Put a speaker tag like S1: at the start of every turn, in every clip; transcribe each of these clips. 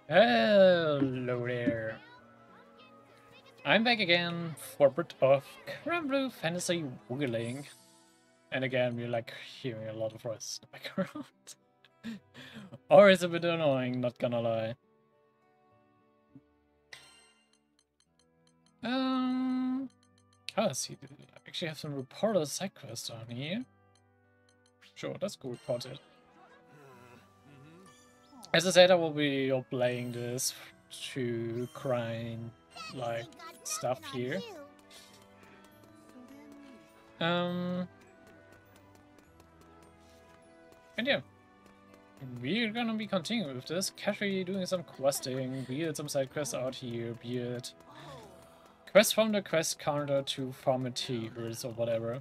S1: Hello there. I'm back again for a bit of Granblue Fantasy Relink. And again, we're like hearing a lot of voices in the background. Or it's a bit annoying, not gonna lie. Oh, see, I actually have some reporter side quests on here. Sure, let's go report it. As I said, I will be playing this to grind like stuff here. And yeah, we're gonna be continuing with this, casually doing some questing, be it some side quests out here, be it quests from the quest counter to farm materials or whatever.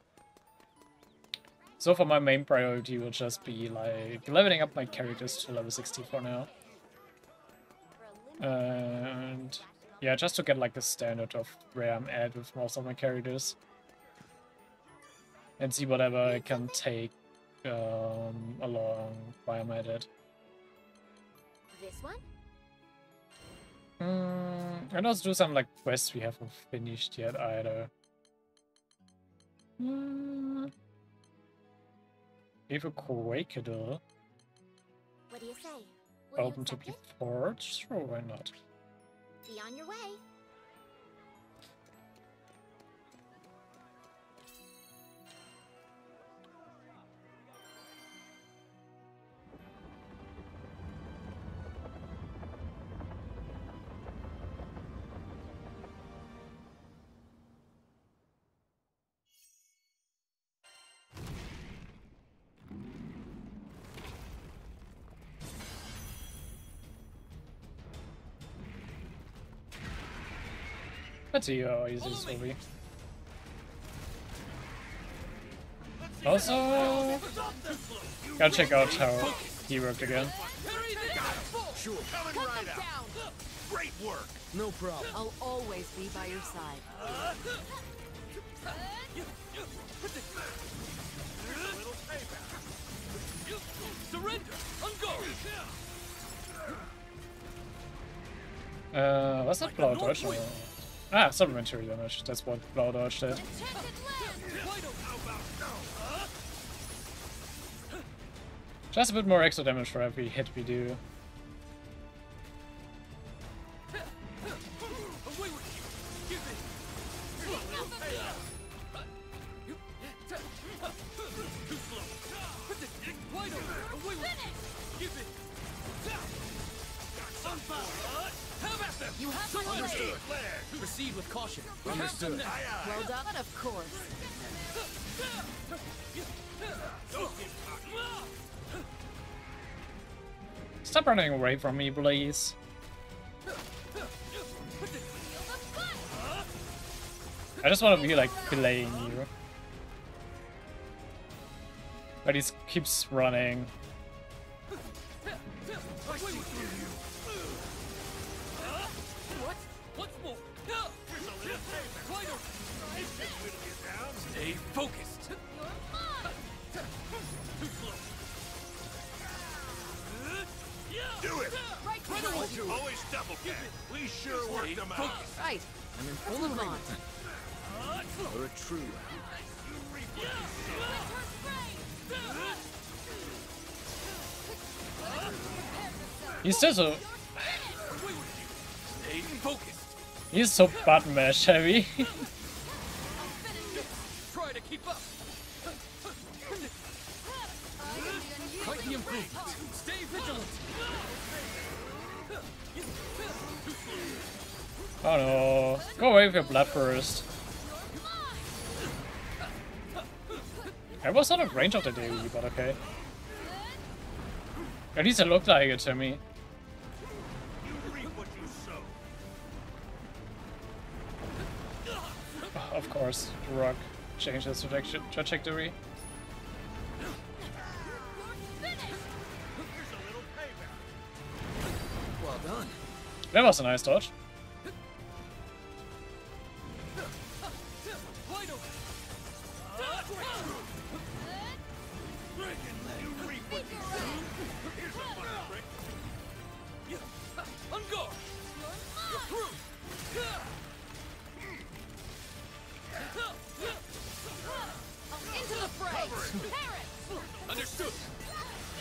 S1: So far my main priority will just be like leveling up my characters to level 60 for now. And yeah, just to get like a standard of where I'm at with most of my characters. And see whatever I can take along while I'm at it.
S2: This one?
S1: And also do some like quests we haven't finished yet either. If a Quakedo
S2: What do you say? Will you
S1: open to
S2: accept
S1: be
S2: it?
S1: forged, sure, why not?
S2: Be on your way.
S1: Let's see how easy this will be. Also, gotta check out how he worked again.
S3: Sure. Coming right out. Great work. No problem.
S4: I'll always be by your side.
S3: Surrender. Unguard.
S1: What's that Blau Dodge? Ah, supplementary damage. That's what Blau Dodge did. Just a bit more extra damage for every hit we do.
S3: You have to understood. Proceed with caution. Understood.
S4: Well done, but of course.
S1: Stop running away from me, please. I just want to be like belaying you. But he keeps running.
S3: Stay focused. Do it. Always double tap. We sure worked them out.
S4: Right.
S3: I'm in
S4: full agreement.
S3: You're a true.
S1: He's still so.
S3: Stay focused.
S1: He's so button mash heavy.
S3: Try to keep up. Quite the improvement. Stay vigilant.
S1: Oh no. Go away with your blood first. I was out of range of the AoE, but okay. At least it looked like it to me. Oh, of course, the rock changed its trajectory.
S3: Well done.
S1: That was a nice dodge.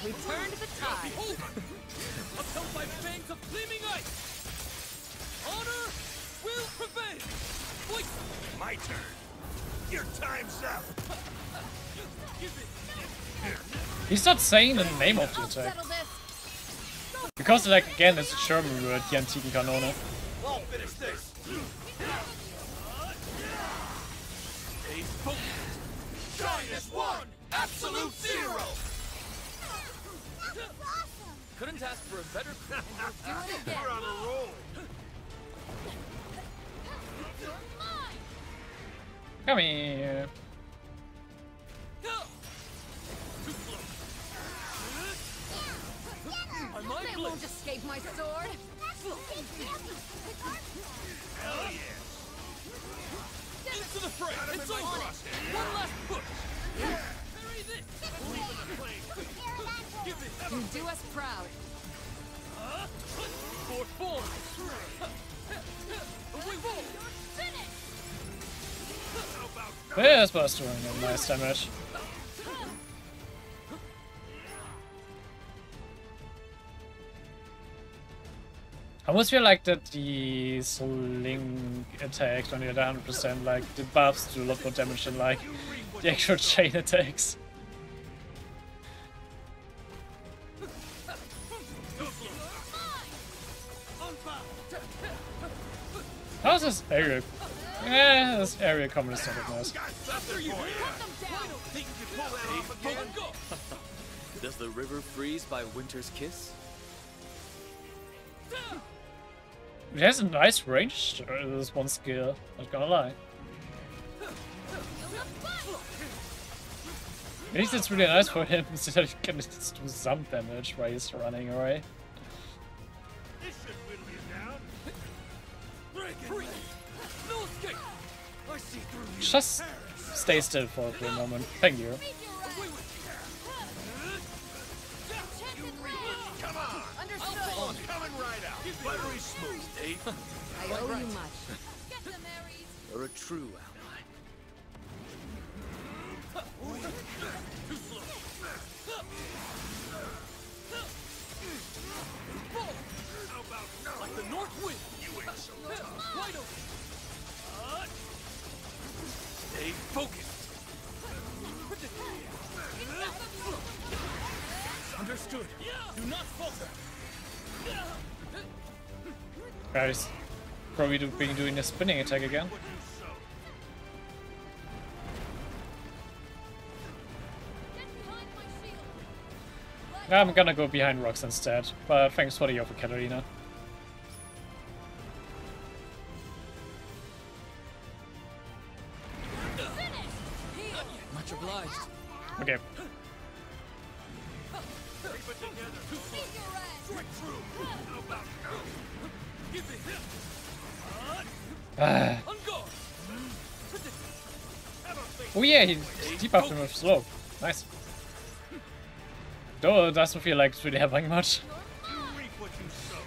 S4: We turned the tide.
S3: Upheld by fangs of gleaming ice. Honor will prevail. Wait. My turn. Your time's up.
S1: He's not saying the name of the attack.
S4: Settle this.
S1: Because, like, again, it's a German word, die antiken Kanone.
S3: I'll finish this. A focus. Shyness 1. Absolute 0. Couldn't ask for a better.
S4: Do it again.
S3: We're on a roll.
S1: Come here.
S4: They won't escape my sword.
S3: Hell yeah. Into the fray. It's over. One last push. Parry this. Leaving the flame. Give it.
S4: You do us proud.
S3: For form. Away roll. How about
S1: This was doing a nice damage. I almost feel like that the Link attacks when you're at 100%, like the buffs do a lot more damage than like the actual chain attacks. How's this area? Yeah, this area combat is not that nice.
S5: Does the river freeze by winter's kiss?
S1: It has a nice range, this one skill, not gonna lie. At least it's really nice for him so that he can just do some damage while he's running away.
S3: This should whittle you down. Break it. No escape. I see through you.
S1: Just stay still for a moment. Thank you.
S3: Come on.
S4: Understood.
S3: Coming right out. Buttery smooth, Dave.
S4: I owe you much.
S5: You're a true ally.
S3: Too slow. How about no? Like the north wind. You ain't so tough. Wide open. Stay focused. Understood. Do not falter.
S1: Guys, probably been doing a spinning attack again.
S3: What you sow.
S1: I'm gonna go behind rocks instead, but thanks for the offer, Katarina.
S5: Much obliged.
S1: Okay.
S3: Keep it together. Strike through. How about no? Give it.
S1: Ah.
S3: On guard. Have a face.
S1: Oh yeah, he debuffed him with slow. Nice. Though it doesn't feel like it's really having much.
S3: You reap what you sow.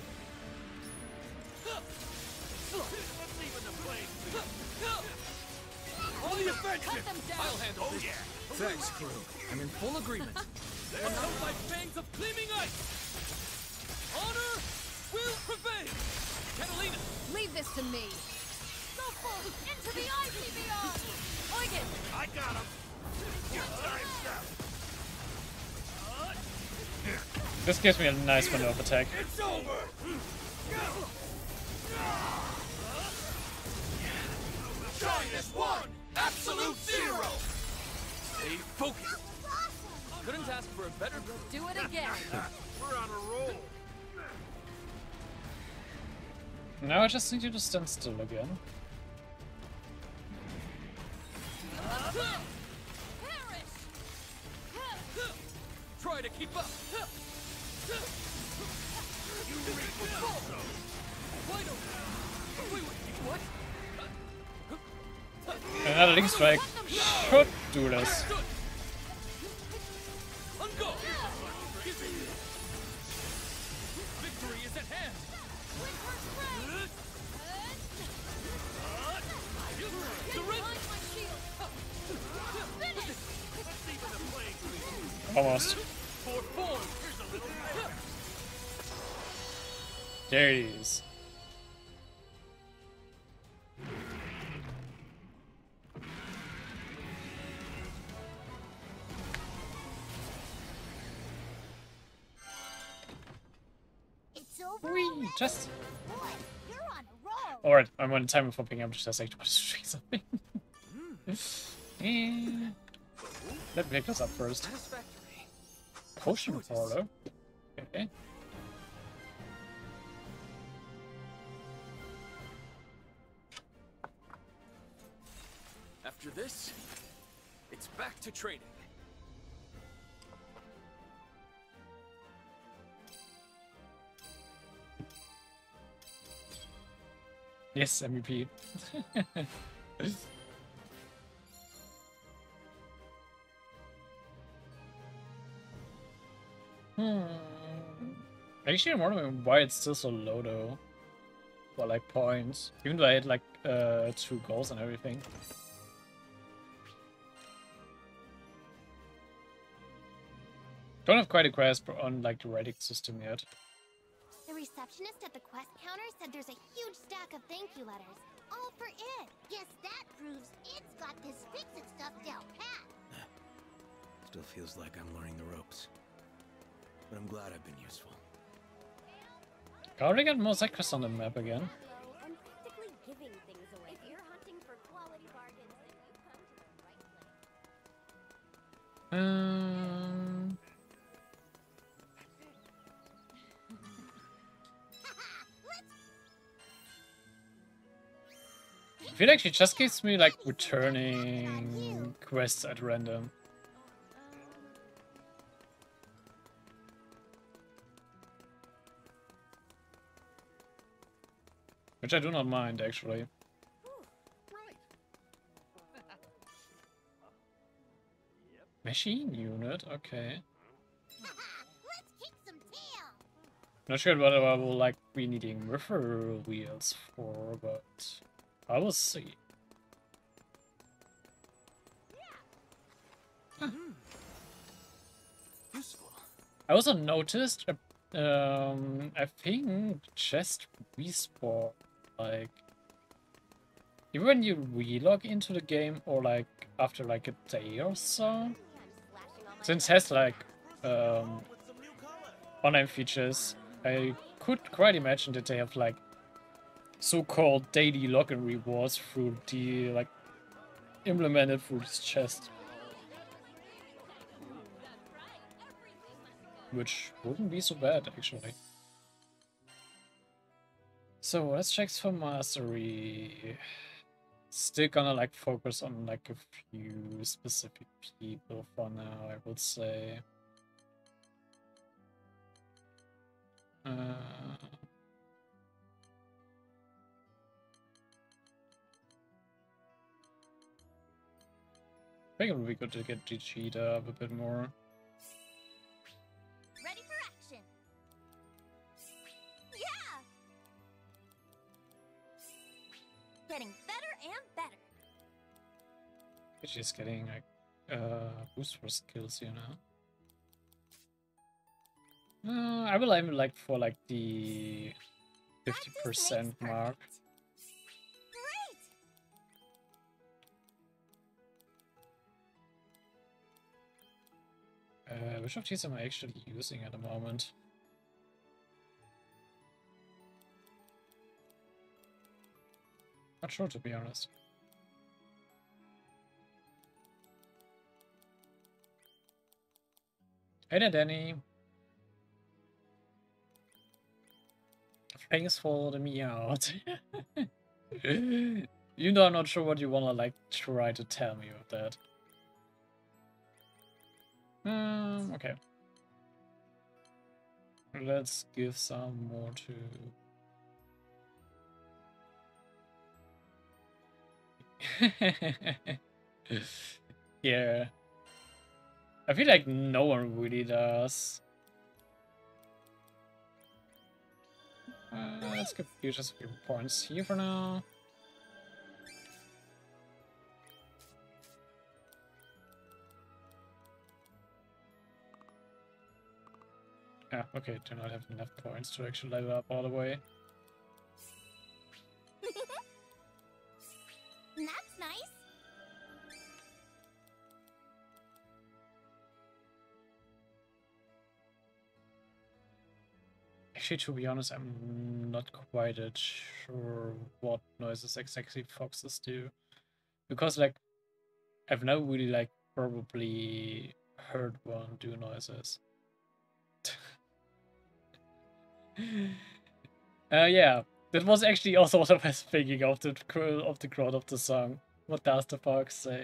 S3: Let's even the playing field. On the offensive. I'll handle this. Yeah.
S5: Thanks, crew. I'm in full agreement.
S3: Upheld by fangs of gleaming ice. Honor will prevail. Catalina.
S4: Leave this to me.
S2: Into the icy beyond!
S4: Oigan!
S3: I got him. Your time's up.
S1: This gives me a nice window of attack.
S3: It's over. Shyness 1. Absolute 0. Stay focused. Couldn't ask for a better.
S4: Do it again.
S3: We're on a roll.
S1: Now I just need you to stand still again.
S3: Try to keep up. You reap what you sow. Wide open. Wait, what?
S1: Another link strike should do this.
S3: On go. Victory is at hand.
S1: Almost.
S3: For
S1: There it is.
S2: It's over
S1: Whee!
S2: already?
S1: Just.
S2: Boy, you're on a roll.
S1: Alright, I'm on timer for picking up just like to say something. Let me pick this up first.
S5: Satisfactory.
S1: Potion parlor. Okay.
S5: After this, it's back to training.
S1: Yes, MVP. Actually, I'm wondering why it's still so low though. For like points. Even though I had like 2 goals and everything. Don't have quite a grasp on like the rating system yet.
S2: The receptionist at the quest counter said there's a huge stack of thank you letters. All for it. Guess that proves it's got this fix-it stuff down pat.
S6: Still feels like I'm learning the ropes. But I'm glad I've been useful.
S1: Gotta get more secrets on the map again.
S2: I'm practically giving things away. If you're hunting for quality bargains, then you've come to the right place.
S1: I feel like she just gives me like returning quests at random. Which I do not mind actually. Machine unit, okay.
S2: Let's kick some tail.
S1: Not sure what I will like be needing river wheels for, but I will see. Huh.
S5: Useful.
S1: I also noticed, I think chest respawn, like, even when you relog into the game or like after like a day or so, since it has like online features, I could quite imagine that they have like so-called daily login rewards through the like implemented through this chest. Which wouldn't be so bad, actually. So let's check for mastery. Still gonna like focus on like a few specific people for now, I would say. I think it would be good to get Vegeta up a bit more.
S2: Ready for action. Yeah! Getting better and better.
S1: She's getting like boost for skills, you know. I will aim like for like the 50% mark. Which of these am I actually using at the moment? Not sure, to be honest. Hey there, Danny. Thanks for the me out. You know, I'm not sure what you wanna like try to tell me with that. Okay. Let's give some more to... Yeah. I feel like no one really does. Let's give you just a few points here for now. Ah, okay, do not have enough points to actually level up all the way.
S2: That's nice.
S1: Actually, to be honest, I'm not quite sure what noises exactly foxes do. Because, like, I've never really, like, probably heard one do noises. Yeah, that was actually also what I was thinking of the crowd of the song. What does the fox say?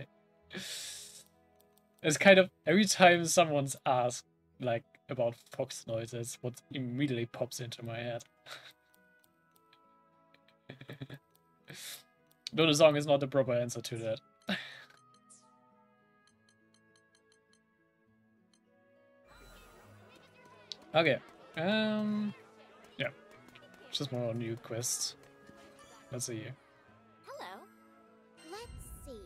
S1: It's kind of every time someone's asked, like, about fox noises, what immediately pops into my head. No, the song is not the proper answer to that. Okay. Yeah. Just more new quests. Let's see.
S2: Hello. Let's see.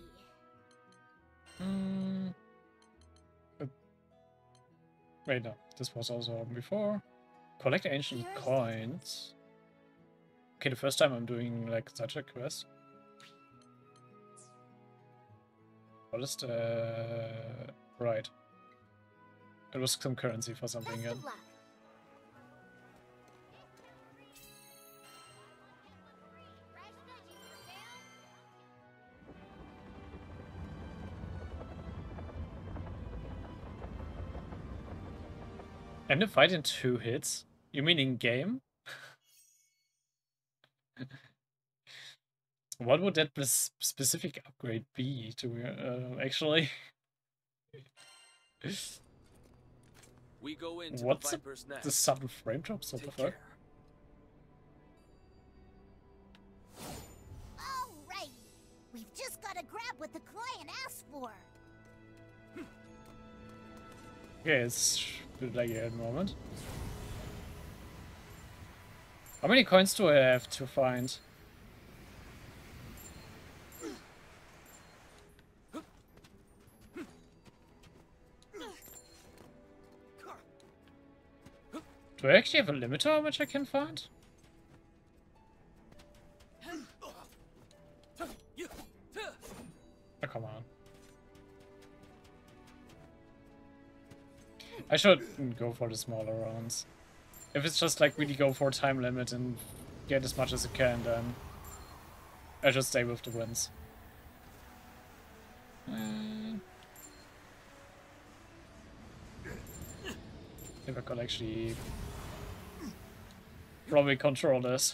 S1: Wait, no. This was also before. Collect ancient
S2: Here's-
S1: coins. Okay, the first time I'm doing, like, such a quest. What is the... Right. It was some currency for something
S2: Best
S1: again.
S2: of luck.
S1: And the fight in 2 hits? You mean in game? What would that specific upgrade be to actually?
S5: We go into
S1: What's
S5: the Viper's nest.
S1: the sudden frame drops? What the
S5: Take
S1: fuck?
S5: care.
S2: Alrighty. We've just got to grab what the client asked for.
S1: Okay, it's like a moment. How many coins do I have to find? Do I actually have a limit to how much I can find? Oh, come on. I should go for the smaller rounds. If it's just like really go for a time limit and get as much as I can, then I should stay with the wins. If I could actually probably control this.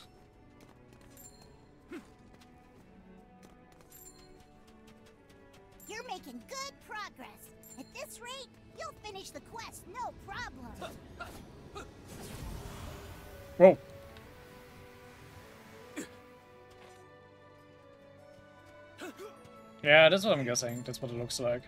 S2: You're making good progress. At this rate, you'll finish the quest no problem.
S1: Whoa. Yeah, that's what I'm guessing. That's what it looks like.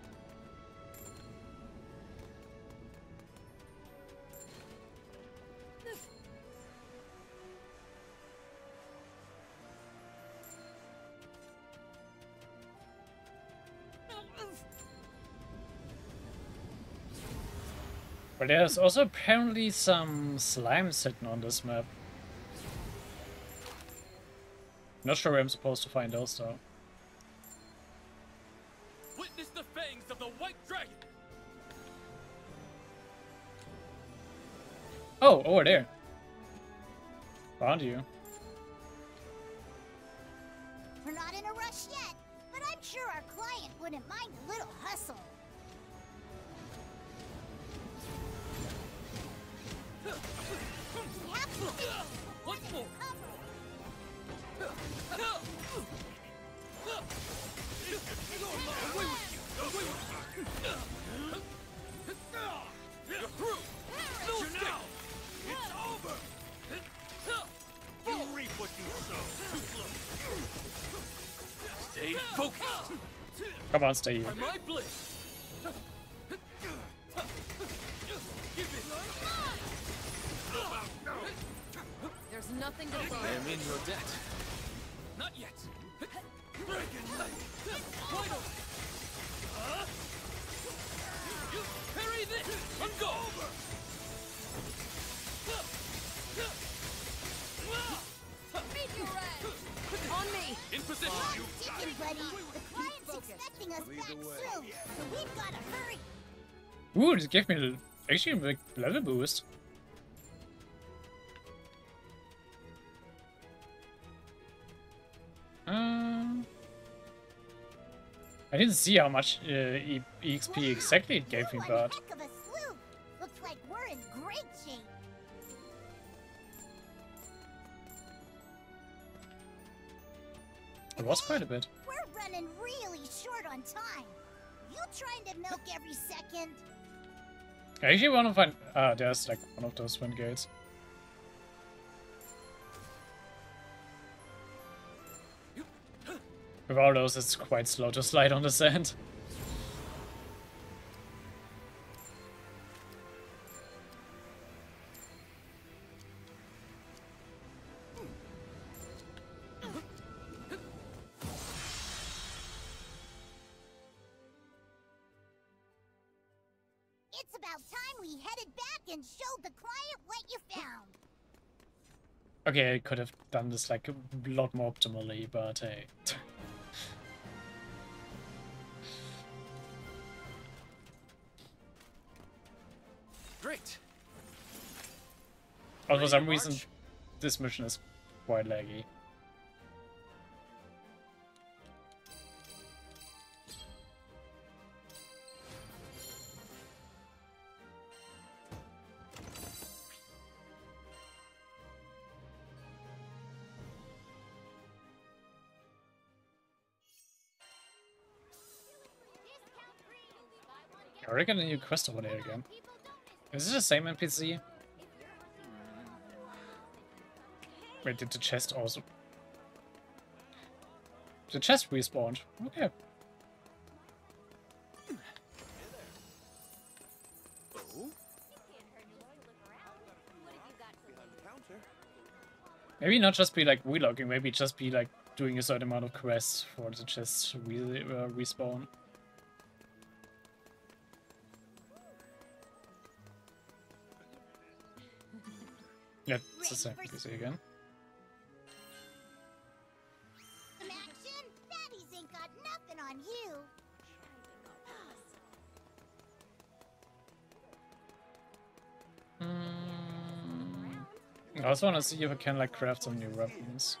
S1: But there's also apparently some slime sitting on this map. Not sure where I'm supposed to find those though.
S5: Witness the fangs of the white dragon.
S1: Oh, over there. Found you.
S2: We're not in a rush yet, but I'm sure our client wouldn't mind a little hustle. We have to
S5: Once more. You're through. No escape.
S3: It's over! You reap what you sow.
S5: Stay focused.
S1: Come on, stay here.
S5: By my blade. Give it.
S4: There's nothing to
S5: I
S4: fear.
S5: am in your debt. Not yet. Final. You parry this and go.
S2: expecting us back soon, so we've gotta hurry.
S1: Ooh, this gave me actually a big level boost. I didn't see how much EXP exactly it gave me,
S2: One
S1: but
S2: heck of a sleuth. Looks like we're in great shape.
S1: it was quite a bit.
S2: We're running really short on time. You trying to milk every second?
S1: I actually want to find. Ah, there's like one of those wind gates. With all those, it's quite slow to slide on the sand.
S2: It's about time we headed back and showed the client what you found.
S1: Okay, I could have done this like a lot more optimally, but hey.
S5: Great.
S1: Also, for
S5: Ready
S1: some
S5: to
S1: reason,
S5: march?
S1: this mission is quite laggy. I already got a new quest over there again. Is this the same NPC? Wait, did the chest also... The chest respawned. Okay. Maybe not just be like relogging, maybe just be like doing a certain amount of quests for the chest respawn. Yeah, it's the same NPC again.
S2: Some action? Daddies ain't got nothing on you.
S1: I also want to see if I can like craft some new weapons.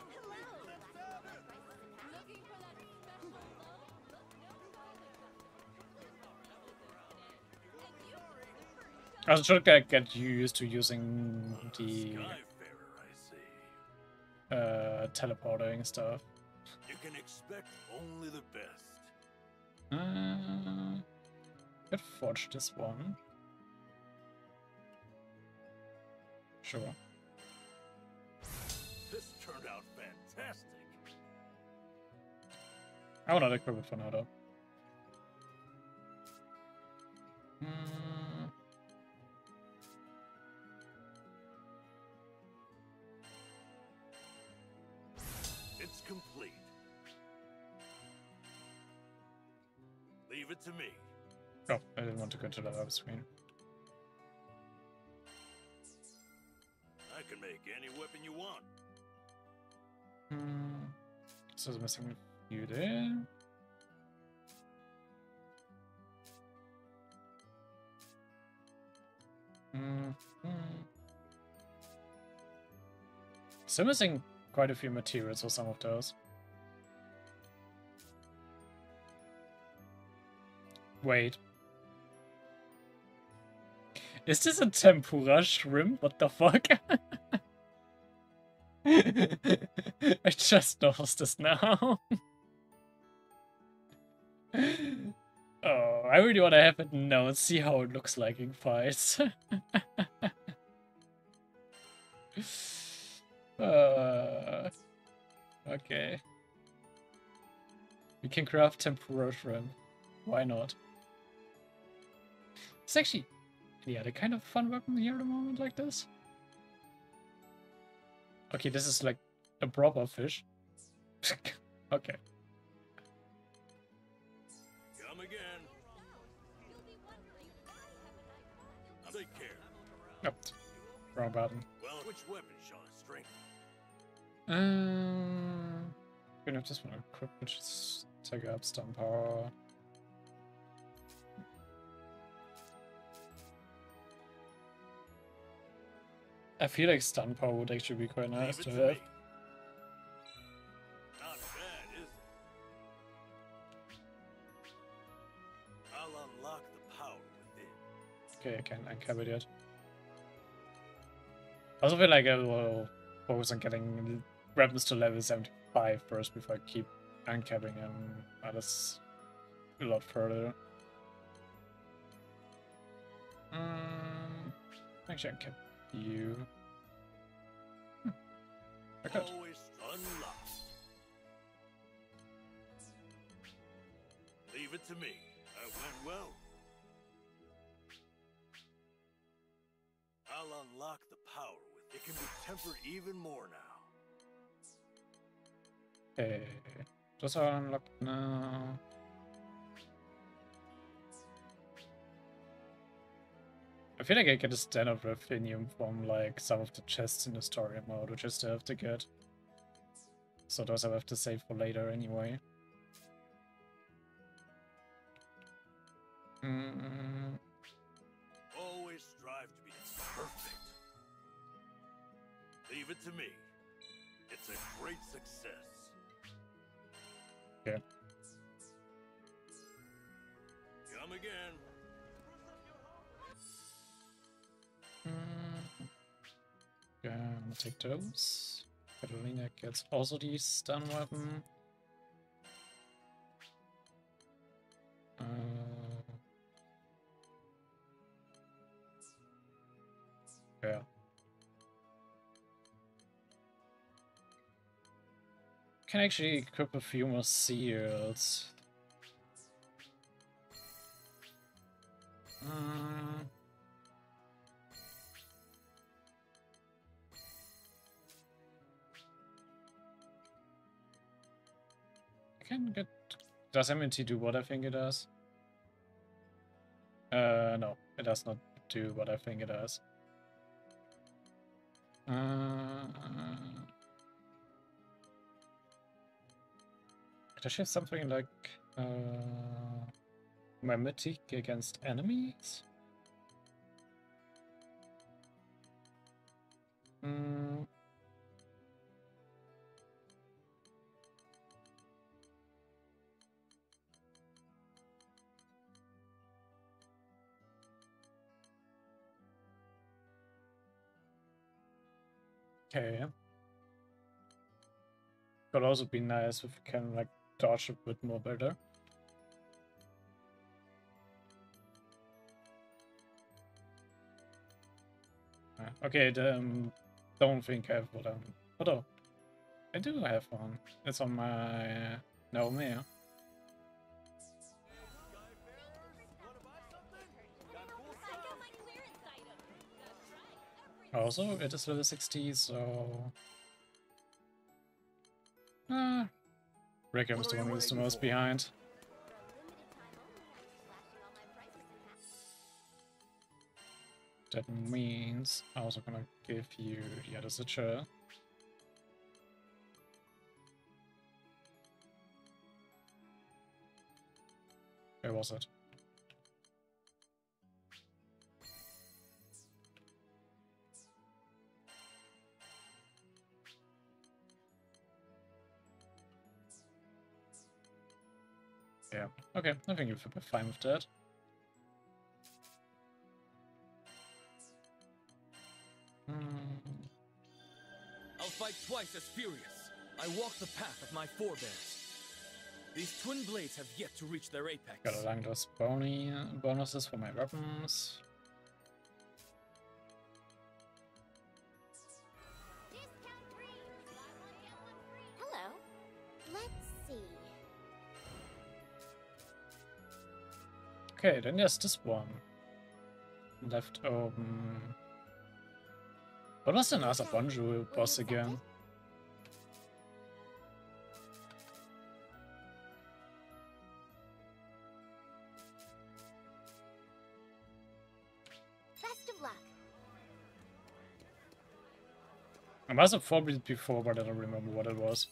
S1: I should get used to using the teleporting stuff.
S3: You can expect only the best.
S1: Could forge this one. Sure.
S3: This turned out fantastic.
S1: I will not equip it for now though.
S3: It's complete. Leave it to me.
S1: Oh, I didn't want to go to that other screen.
S3: I can make any weapon you want.
S1: So it's missing a few there. So missing quite a few materials for some of those. Wait. Is this a tempura shrimp? What the fuck? I just noticed this now. Oh, I really want to have it now and see how it looks like in fights. Okay. We can craft tempura shrimp. Why not? It's actually... Yeah, the kind of fun weapon here at the moment like this. Okay, this is like a proper fish. Okay.
S3: Come again. I'll take care.
S1: Nope. Wrong button.
S3: Well, which weapon shall I strengthen?
S1: Gonna have this one equipped, which is take up stun power. I feel like stun power would actually be quite nice to have.
S3: Not bad, is it? I'll unlock the power within.
S1: Okay, I can't uncap it yet. I also feel like I will focus on getting weapons to level 75 first before I keep uncapping them. That's a lot further. Actually, uncap you. I could.
S3: Always unlocked. Leave it to me. That went well. I'll unlock the power with it. Can be tempered even more now.
S1: Okay, those are unlocked now. I feel like I get a standard Refinium from like some of the chests in the story mode, which I still have to get. So those I have to save for later anyway.
S3: Always strive to be perfect. Leave it to me. It's a great success.
S1: Okay.
S3: Come again.
S1: Yeah, I'm gonna take those. Catalina gets also the stun weapon. Yeah. Can actually equip a few more seals. I can get. Does MNT do what I think it does? No, it does not do what I think it does. Does she have something like mimetic against enemies? Okay. Could also be nice if we can like dodge a bit more better. Okay, don't think I have what I'm. Although, I do have one. It's on my Naomi. Also, it is level 60, so. Reckham's the one who's the most behind. That means I'm also gonna give you the other Stitcher. Where was it? Yeah, okay, I think you'll be fine with that.
S5: I'll fight twice as furious. I walk the path of my forebears. These twin blades have yet to reach their apex.
S1: Gotta learn those bonuses for my weapons.
S2: Hello. Let's see.
S1: Okay, then there's this one. Left open. What was the other Bonjour boss again?
S2: Best of luck.
S1: I must have fought it before, but I don't remember what it was.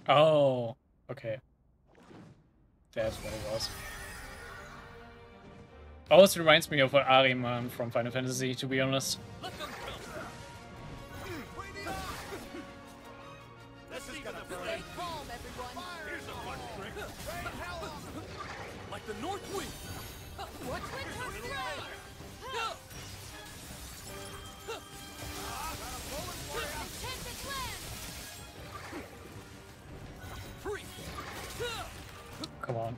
S1: Oh, okay. That's what it was. Always reminds me of Ariman from Final Fantasy, to be honest.
S3: Let them come. This is gonna burn.
S4: Stay calm, everyone.
S3: Here's a fun trick. Rain hell on them. Like the North Wind.
S4: Watch when turns red. Enchanted land.
S3: Free.
S1: Come on.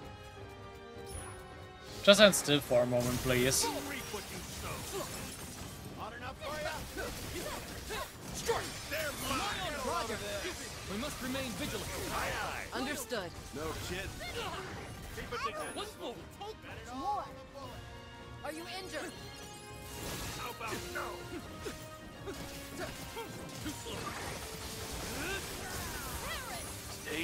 S1: Just stand still for a moment, please.
S3: Go reap what you sow. Hot enough for ya? Strike. They're mine.
S5: Roger. We must remain vigilant.
S3: Aye, aye.
S4: Understood.
S6: No shit.
S3: Keep it together.
S5: Once more.
S2: Take more.
S4: Are you injured?
S3: How about no?
S5: Stay.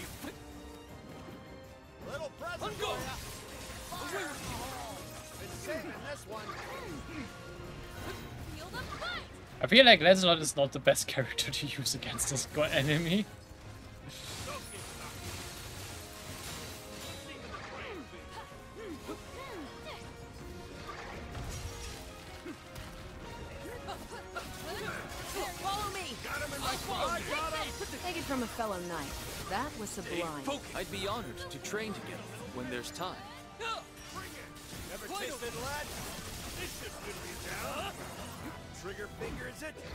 S3: Little present
S5: On go.
S3: for ya. Been saving this one.
S4: Feel the fight.
S1: I feel like Lancelot is not the best character to use against this enemy.
S3: Don't get stuck.
S4: Follow me.
S3: Got him in my claw.
S4: Take it from a fellow knight. That was sublime.
S5: I'd be honored to train together when there's time.
S3: Bring it. Never tasted lead? This should whittle you down. Trigger finger, is it?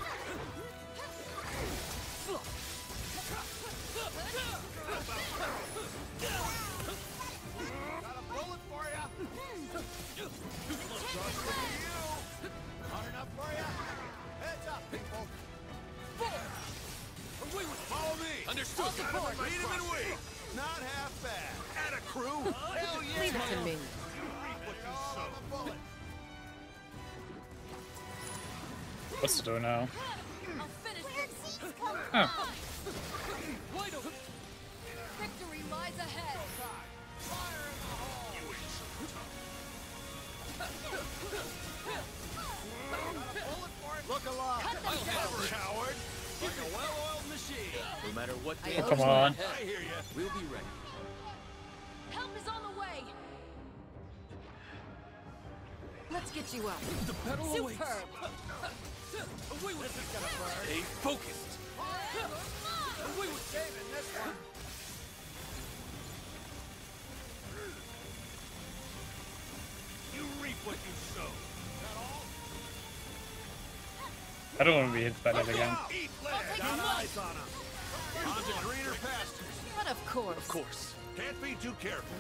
S3: Got a bullet for ya. Just for you. Hot enough for ya? Heads up, people. Follow me.
S5: Understood.
S3: Meet him and wait. Not half bad. And a crew. Hell yeah.
S4: Leave it to me.
S3: You reap what you sow.
S1: What's to do now?
S4: I'll finish this.
S1: Huh.
S5: Wide open.
S4: Victory lies ahead.
S3: Look alive. Coward. Like a well-oiled machine.
S5: No matter what
S4: I
S5: day
S4: owe
S1: come
S4: you.
S1: on.
S3: I hear ya.
S5: we'll be ready.
S4: Help is on the way. Let's get you up.
S5: The battle awaits.
S4: Superb.
S5: Away with
S3: This is gonna burn.
S5: Stay focused.
S3: We were saving this one. You reap what you sow. That all?
S1: I don't want to be hit by that again.
S3: Eat lead. Got eyes on them. On to greener pastures.
S4: But of course.
S5: Of course.
S3: Can't be too careful.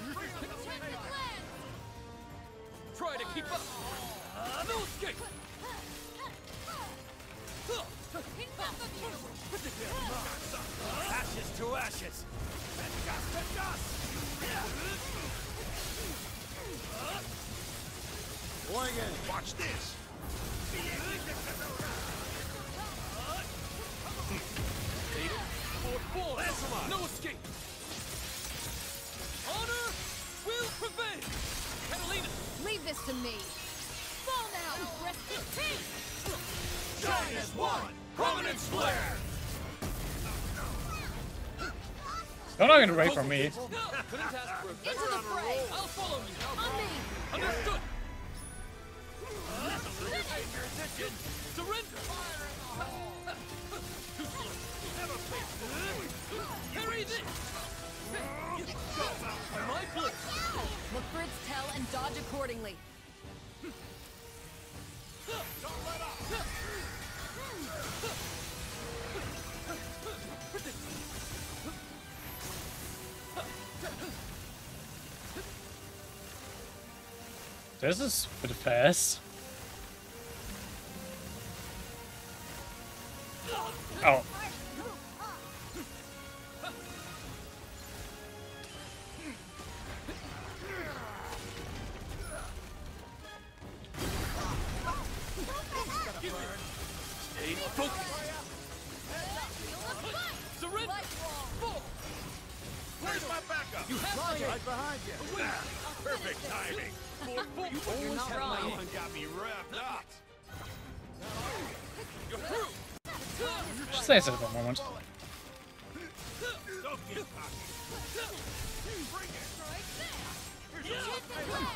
S5: Try to keep up. No escape.
S3: Ashes to ashes. And dust to dust. Boygan, watch this.
S5: No escape. Honor will prevail. Catalina.
S4: Leave this to me. Fall now. Rest in peace.
S3: Shine as one. Prominence flare.
S1: Don't not get away from me.
S5: Couldn't ask for a
S4: Into
S5: better.
S4: the fray.
S5: I'll follow you.
S4: On me.
S5: Understood.
S3: Fingers itching.
S5: Surrender. Carry this. My blade.
S4: Look for its tail and dodge accordingly.
S3: Don't let up.
S1: This is a bit fast. Oh.
S5: Stay focused. Surrender. Fall.
S3: Where's my backup?
S5: You have my
S3: Right behind you. Perfect timing.
S5: always
S4: not
S5: have
S4: wrong.
S5: my
S3: That
S5: aim.
S3: one got me revved up.
S5: You're through.
S1: Just stay still for a moment.
S3: Don't get cocky. Bring it.
S4: Right there.
S3: Here's
S4: Hit
S3: a
S4: the ground.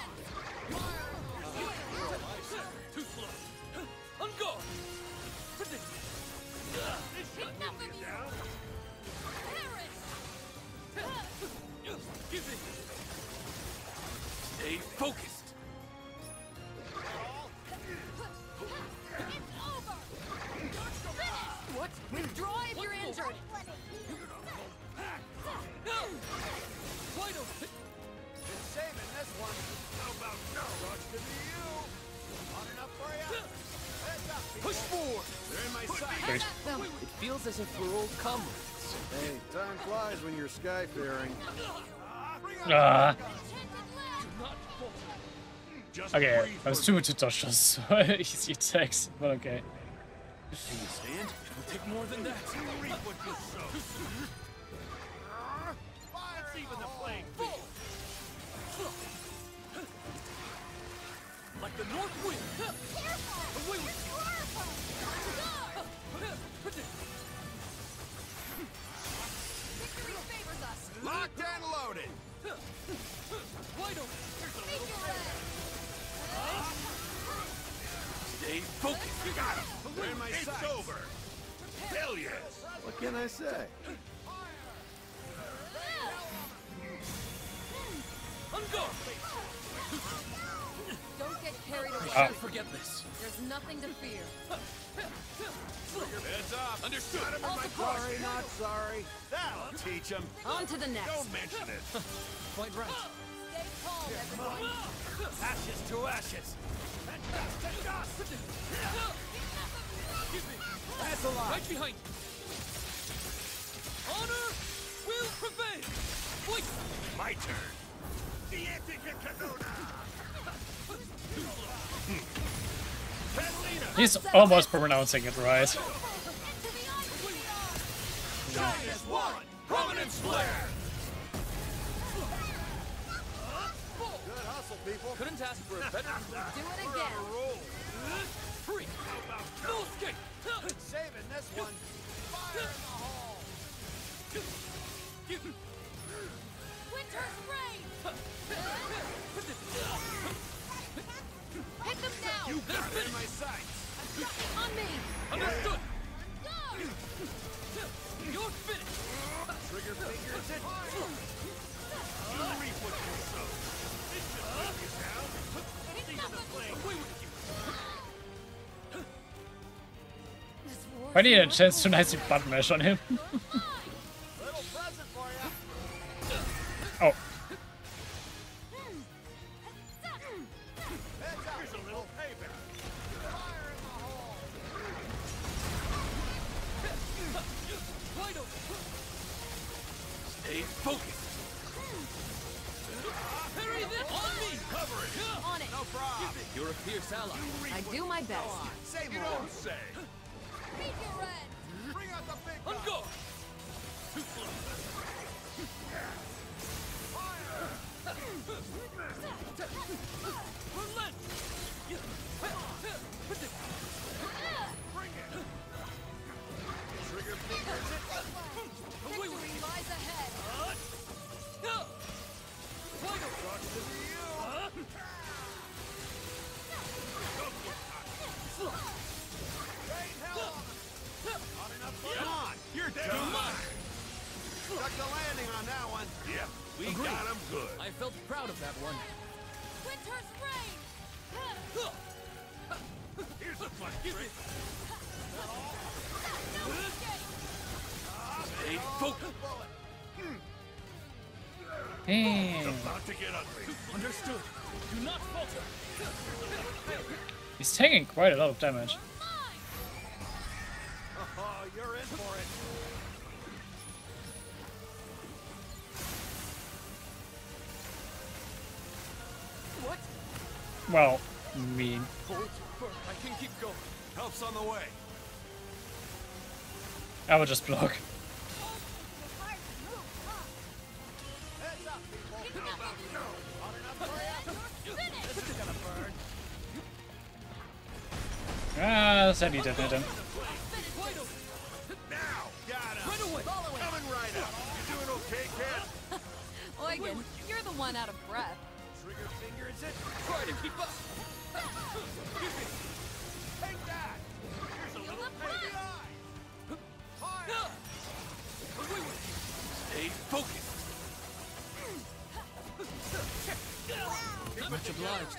S5: Too slow. On guard. Predict.
S4: Enough of you. Perish.
S5: Give it. Stay focused.
S4: It's over. Finish. What? Withdraw if you're injured.
S5: Wide open.
S3: Been saving this one. How about no? Rush to the U. Hot enough for you? Heads up.
S5: Push forward.
S3: They're in my sight.
S1: Great.
S5: It feels as if we're all comrades.
S3: Hey, time flies when you're skyfaring.
S1: Ah.
S5: Not falter.
S1: Okay, I was too much to touch us. Easy attacks, but okay.
S5: Can you stand? It will take more than that.
S3: Reap what you sow. Let's even the playing field.
S5: Like the north wind. Away with you.
S4: Victory favors us.
S3: Locked and loaded.
S5: Wide open.
S4: Figure
S5: Stay focused.
S3: You got him. They're in my sights. It's over. Billions. What can I say?
S5: On guard.
S4: Don't get carried away.
S1: Ah.
S5: Forget this.
S4: There's nothing to fear.
S3: Heads up. Understood.
S4: Sorry,
S3: not sorry. That'll teach him.
S4: On to the next.
S3: Don't mention it.
S5: Quite right.
S4: Stay calm, everyone.
S3: Ashes to ashes. And dust to dust. That's a lot.
S5: Right behind you. Honor will prevail. Wait.
S3: My turn.
S1: He's almost pronouncing it right.
S3: Shine as one. Prominence flare. Good hustle, people.
S5: Couldn't ask for a better.
S4: Do it again.
S5: Free. No escape.
S3: Saving this one. Fire in the hole.
S4: Winter's rain. Hit them now.
S3: You got it in my sights.
S4: On me.
S5: Understood.
S4: Go.
S5: You're finished.
S3: Trigger fingers it. You reap what you sow. This should bring you down. Let's see the flame.
S5: Away with you.
S4: This war
S1: I need a chance to nicely butt mash on him.
S3: Little present for you.
S1: Oh,
S3: Heads up. Here's a little payback. Fire in the hole.
S5: Wide open. Stay focused. Parry this. On me.
S3: Cover it.
S4: on it.
S3: No problem.
S5: You're a fierce ally.
S4: I do my best.
S3: Say you don't say.
S4: Figure red.
S3: Bring out the big
S5: On
S3: guns.
S5: guard. Too slow. Relent.
S3: Trigger fingers it.
S5: Away with
S4: Victory lies ahead.
S5: Wide open.
S3: Rush to the U. Rain hell on us. Not enough for Come on. You're dead. Stuck the landing on that one. Yeah, we
S5: Agreed.
S3: got him good.
S5: I felt proud of that one.
S4: Winter's rain.
S3: Here's the fun trick.
S5: Stay focused.
S1: damn.
S3: About to get ugly.
S5: Understood. Do not falter.
S1: He's taking quite a lot of damage.
S3: Oh, you're in for it.
S5: What?
S1: Well, mean.
S5: Hold firm. I can keep going.
S3: Help's on the way.
S1: I will just block.
S3: Heads up, people. How about no? Hot enough for you? This is gonna burn.
S1: Ah, said he didn't hit him.
S5: Wide open.
S3: Now, got him.
S5: Right away.
S3: Coming right up. You doing okay?
S4: Eugen, you're the one out of breath.
S3: Trigger finger is it? Try to keep up. Give me. Take that. Here's a little pain. Fire. Away with you. Stay focused.
S5: Much obliged.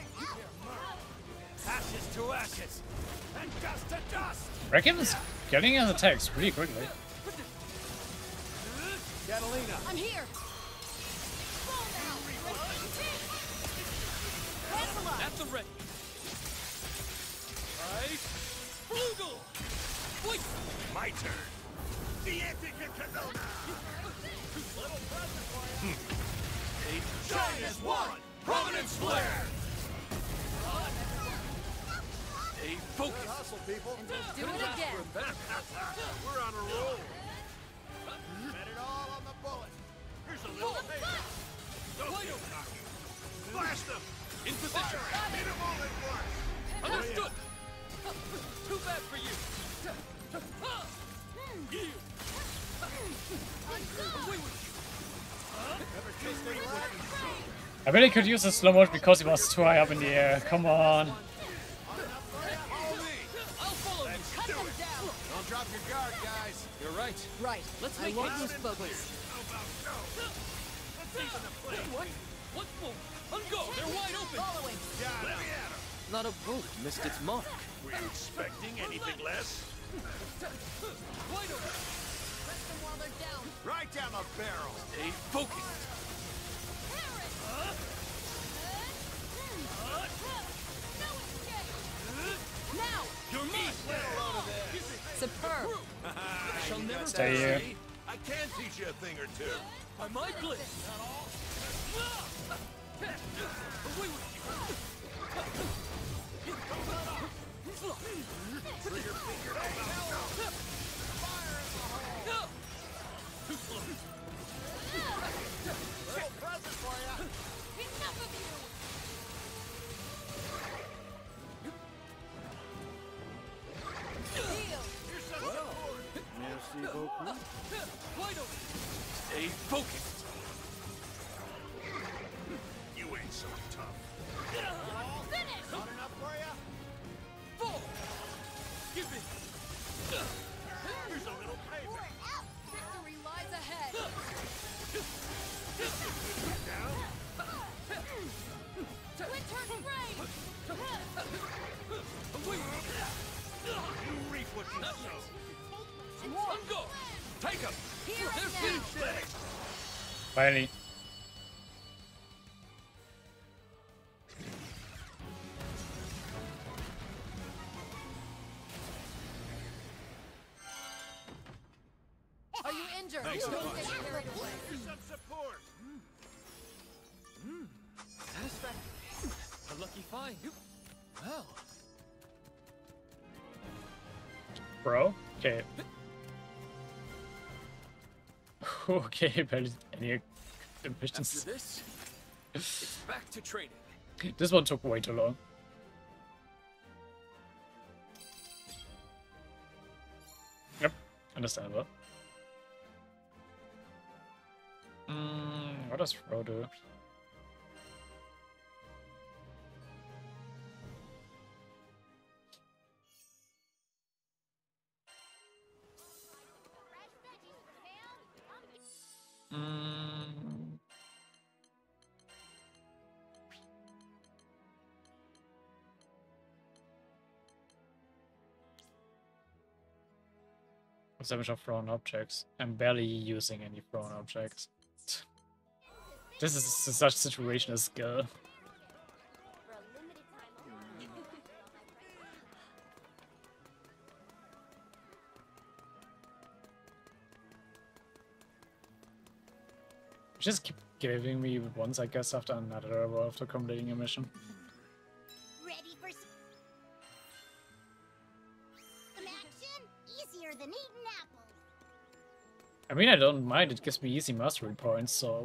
S3: Ashes to ashes. And dust to dust.
S1: Reckon's getting his attacks pretty quickly.
S3: Catalina.
S4: I'm here. Fall now. Cancel up.
S5: At the ready. Ice. Flugel. Wait.
S3: My turn. The Anti-Canona. Little present for you. Shine as one. Prominence flare. Stay focused. Hustle, people.
S4: And we'll do it again.
S3: We're on a roll. Bet it all on the bullet. Here's a little paper. Don't get cocky. Blast them.
S5: In position.
S3: Hit them all at once.
S5: Understood. Too bad for you. Away with you.
S3: Never taste any lucky.
S1: I really could use a slow motion because he was too high up in the air. Come on.
S3: Follow me.
S5: I'll follow you.
S4: Cut them down.
S3: Don't drop your guard, guys.
S5: You're right.
S4: Right.
S5: Let's
S4: I
S5: make
S4: won't
S5: it
S4: lose focus.
S3: How about no? Let's even the play.
S5: What? What? Whoa. Ungo. They're wide open.
S4: Following.
S3: Got him.
S5: Not a bullet missed its mark.
S3: Were you expecting anything less?
S5: Wide open.
S4: Press them while they're down.
S3: Right down the barrel. Stay focused.
S4: Now.
S5: You're mine.
S4: Superb.
S5: I shall never
S1: Stay here.
S3: I can teach you a thing or two.
S5: By my blade. Away with you.
S3: Trigger finger. Fire in the hole.
S5: Too slow.
S3: Little present for you.
S4: Enough of you. Heal.
S3: Here's some support.
S6: Merci beaucoup.
S5: Wide open.
S3: Stay focused. You ain't so tough.
S4: Finish.
S3: Not enough for you?
S5: Fall. Give me.
S3: Here's a little paper.
S4: Victory lies ahead.
S3: Down.
S4: Winter spray.
S5: Away with
S3: You reap what you sow.
S5: you. Ungo. Take them.
S4: Here
S5: They're
S4: and now.
S5: finished.
S1: Finally.
S4: Are you injured?
S3: Thanks so
S4: Don't
S3: much.
S4: get carried away.
S3: Here's some support.
S5: Satisfactory. A lucky find. Well.
S1: Bro? Okay. Okay, but any
S5: After
S1: ambitions.
S5: this, it's back to training.
S1: This one took way too long. Yep, understandable. What does Fro do? Mm. Damage of thrown objects. I'm barely using any thrown objects. This is such situational skill.
S2: For a limited time only.
S1: Just keep giving me once, I guess, after another hour after completing a mission.
S2: Ready for some action? Easier than eating apples.
S1: I mean, I don't mind, it gives me easy mastery points, so...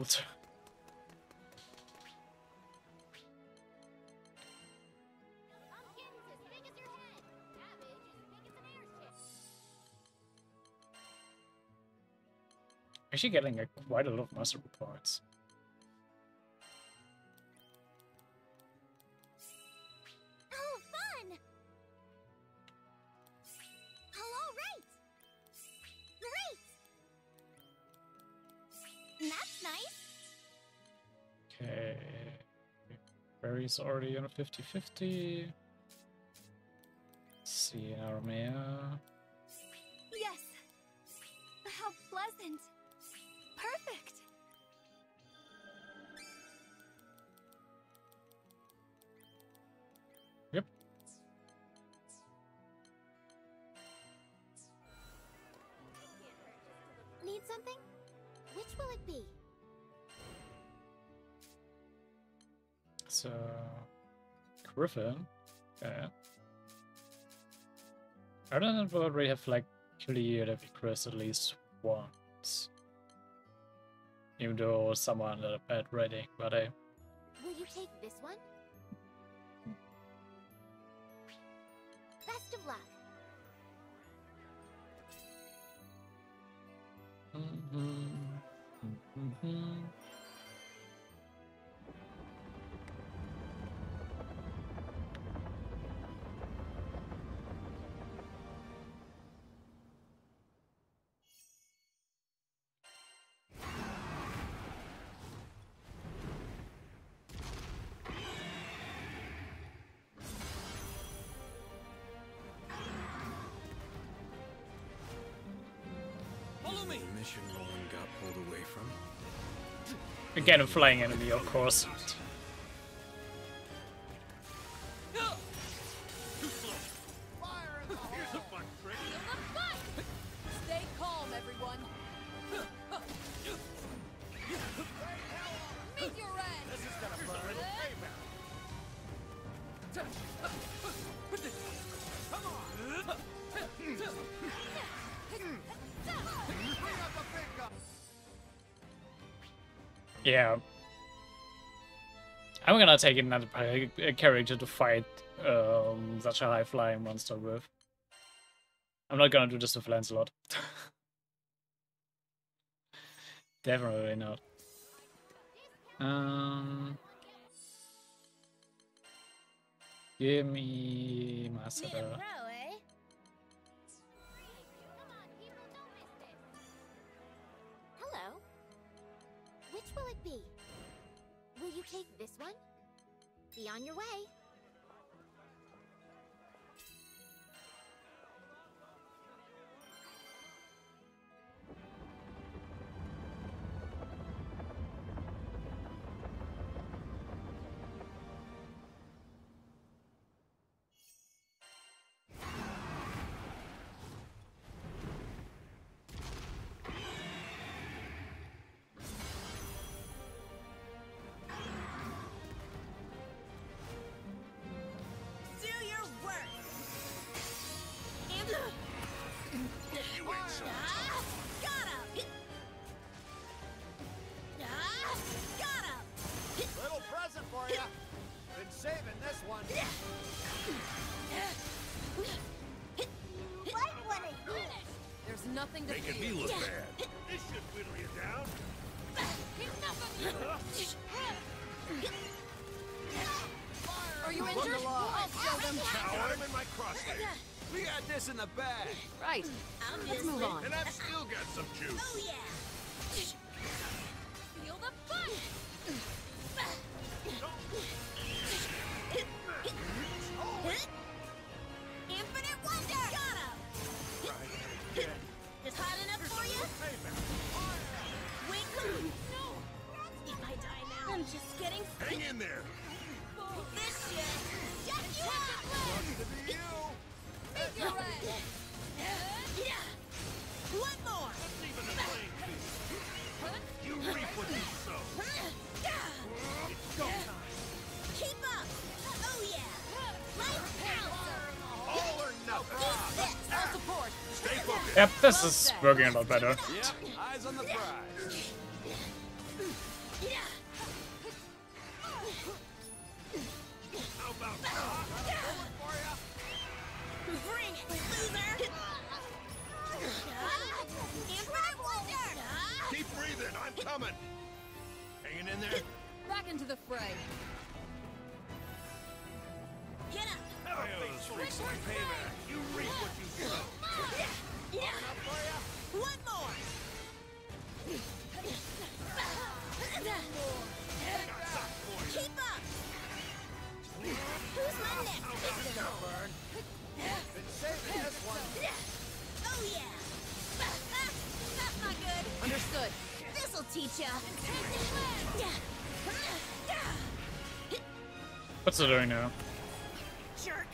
S2: Pumpkins as big as your head. Cabbage as big as an airship.
S1: Actually getting quite a lot of master reports.
S2: Oh, fun! Oh, all right! Great! That's nice.
S1: Okay. Barry's already on a 50-50. See Armea.
S2: Yes. How pleasant. Perfect.
S1: Yep.
S2: Need something? Which will it be?
S1: So Griffin. Okay. I don't know if we have like cleared every quest at least once. Even though someone had a bad rating, but hey.
S2: Will you take this one? Best of luck.
S5: Follow me.
S6: The mission Roland got pulled away from.
S1: Again, a flying enemy, of course.
S5: Too slow.
S3: Fire in the hole! Here's a fun trick.
S4: Feel the fight! Stay calm, everyone. Meet your end!
S3: This is gonna burn. Little payback. Come on! Bring up a big gun.
S1: Yeah. I'm gonna take another character to fight such a high flying monster with. I'm not gonna do this with Lancelot. Definitely not. Give me Master.
S2: Pro, eh? Hello. Which will it be? Will you take this one? Be on your way.
S4: Do your work! Got him! Got him!
S3: Little present for you. Been saving this one.
S2: What would it be?
S4: There's nothing to
S3: Making
S4: fear.
S3: me look bad. This should whittle you down.
S4: Are you injured? I'll show them.
S3: Got him in my crosshair.
S5: We got this in the bag.
S4: Right. Let's move on.
S3: And I've still got some juice.
S2: Oh yeah.
S4: Feel the fight!
S2: Infinite wonder. Got him. Is hot enough for you? Wait, no. If I die now, I'm just getting
S3: Hang in there.
S2: this shit. Jack you up.
S3: To be you.
S4: Meet your end!
S2: One more.
S3: Let's even the playing field. You reap what you sow. It's go time.
S2: Keep up. Oh yeah. Lights out.
S3: All or nothing.
S4: I'll support!
S3: Stay focused.
S1: Yep, this is working a lot better.
S5: Yep, eyes on the prize.
S3: How about that? For you.
S2: Bring it, loser. Infinite wonder.
S3: Keep coming. Hanging in there.
S4: Back into the fray.
S2: Get up!
S3: Have a face for payback. You reap what you sow.
S2: One more! Keep up! Who's my next victim?
S3: Been saving this one.
S2: Oh yeah! That's not good!
S4: Understood.
S2: This'll teach ya!
S1: What's it doing now?
S2: Jerk!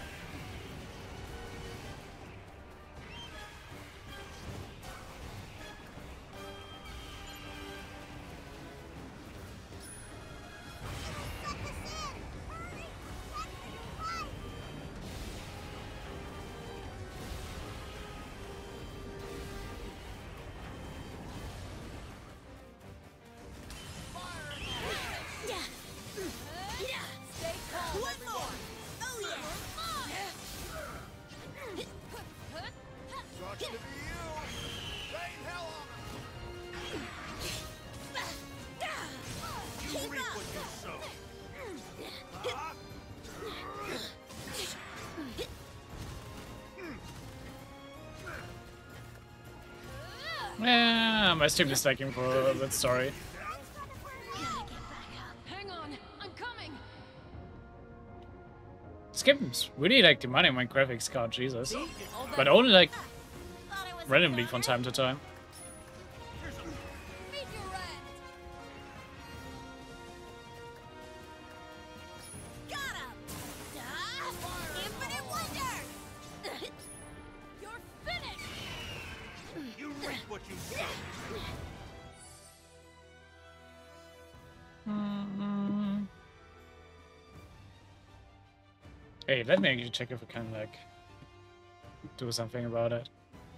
S4: Stay calm.
S2: One more! Oh yeah!
S3: Sucks to be you. Rain hell on them. You
S2: Keep
S3: reap
S2: up!
S3: what you sow.
S1: Yeah, my stream is taking for that story.
S4: Hang on. I'm coming.
S1: This game's really like demanding my graphics card, Jesus.
S4: All that
S1: But only like
S2: Thought it was
S1: randomly
S2: done.
S1: from time to time.
S4: meet your end.
S2: Got him! Infinite wonder!
S4: You're finished.
S3: You reap what you sow.
S1: Hey, let me actually check if we can like do something about it.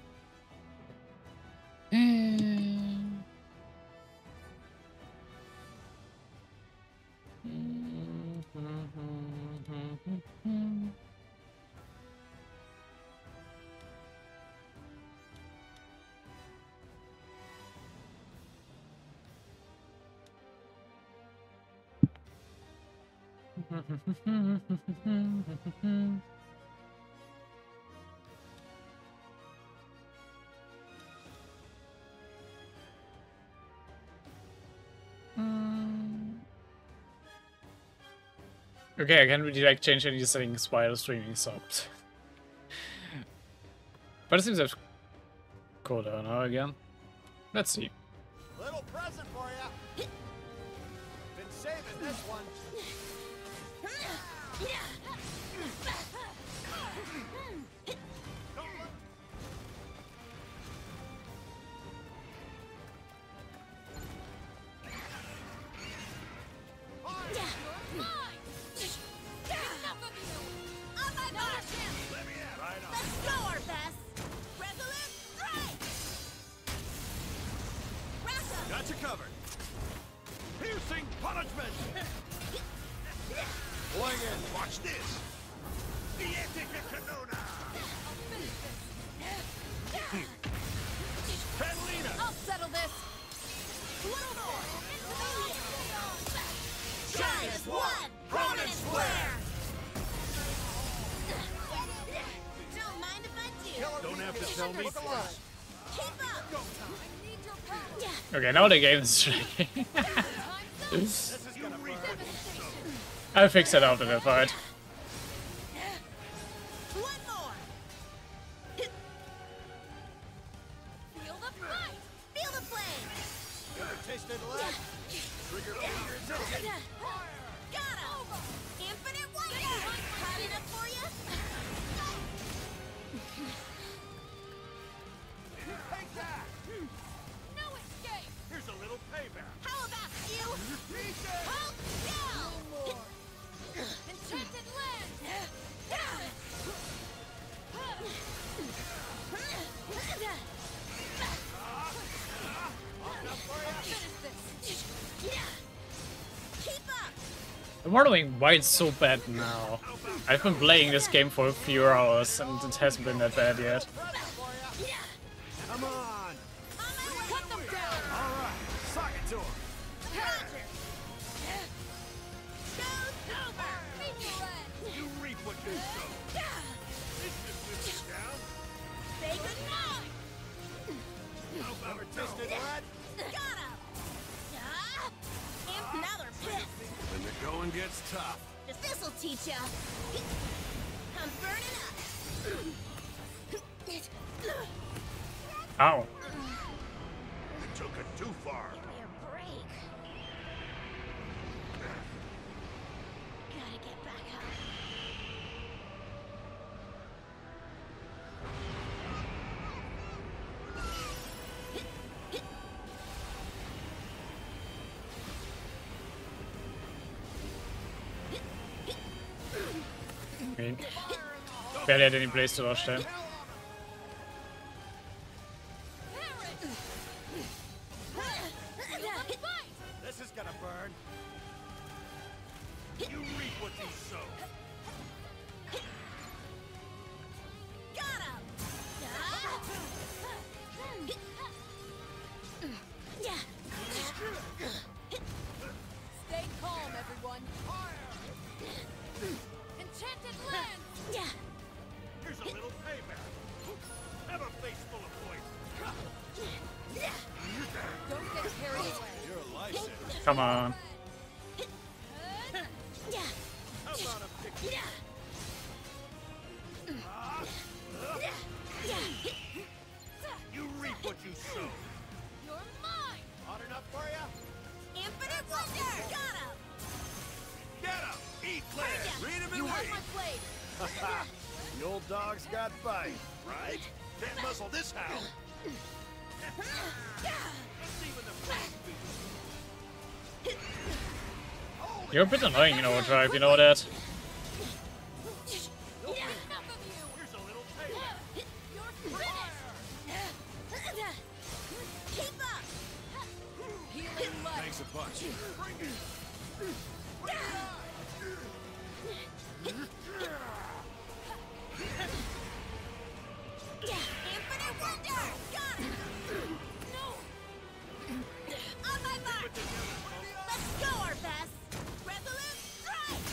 S1: Okay, I can't really like change any settings while streaming stopped. But it seems to have cooled down now again. Let's see.
S3: Little present for ya. Been saving this one.
S2: On my mark!
S3: Right on.
S2: Let's go, our best! Resolute strike! Rack 'em!
S3: Got you covered. Piercing punishment. Going in. Watch this. Dietica Canona. Catalina.
S4: I'll settle this.
S2: One more! Shine as one! Prominent square! Don't mind if I do.
S3: Don't have to tell me twice.
S2: Keep up!
S4: I need your power.
S1: Okay, now the game is shaking.
S3: This is gonna reap what you sow.
S1: I'll fix it after the fight.
S2: One more!
S4: Feel the fight.
S2: Feel the flame!
S3: Ever tasted lead? Trigger fingers in.
S2: Got him! Infinite wonder! Hot enough for you?
S3: Take that.
S4: No escape.
S3: Here's a little payback.
S2: How about you?
S3: Eat it.
S2: Hold still!
S4: Enchanted land. Finish this.
S2: Keep up!
S1: I'm wondering why it's so bad now. I've been playing this game for a few hours and it hasn't been that bad yet.
S3: Come on.
S2: On my way!
S4: Cut them down.
S3: All right. Suck gets tough.
S2: This'll teach ya. I'm burning up.
S1: Ow.
S3: You took it too far.
S2: Give me a break. Gotta get back up.
S1: Barely had any place to rush there.
S3: This is gonna burn. You reap what you sow.
S2: Got him.
S4: Stay calm, everyone. Enchanted land!
S3: Here's a little payback. Have a face full of poison.
S4: Don't get carried away.
S3: You're a lifesaver.
S1: Come on.
S3: How about a picture? You reap what you sow.
S4: You're mine!
S3: Hot enough for ya?
S2: Infinite wonder. Got him.
S3: Get him! Eat land! Read him
S4: You
S3: and
S4: have
S3: wait!
S4: my blade!
S3: The old dog's got bite, right? Can't muzzle this hound. Let's even the flames be.
S1: You're a bit annoying in overdrive, you know that?
S4: Enough of you!
S3: Here's a little payback.
S4: You're finished!
S2: Keep up.
S4: Healing light!
S3: Thanks a bunch. Bring it!
S2: Infinite wonder. Got him.
S4: No!
S2: On my mark. Let's go, our best. Resolute strike.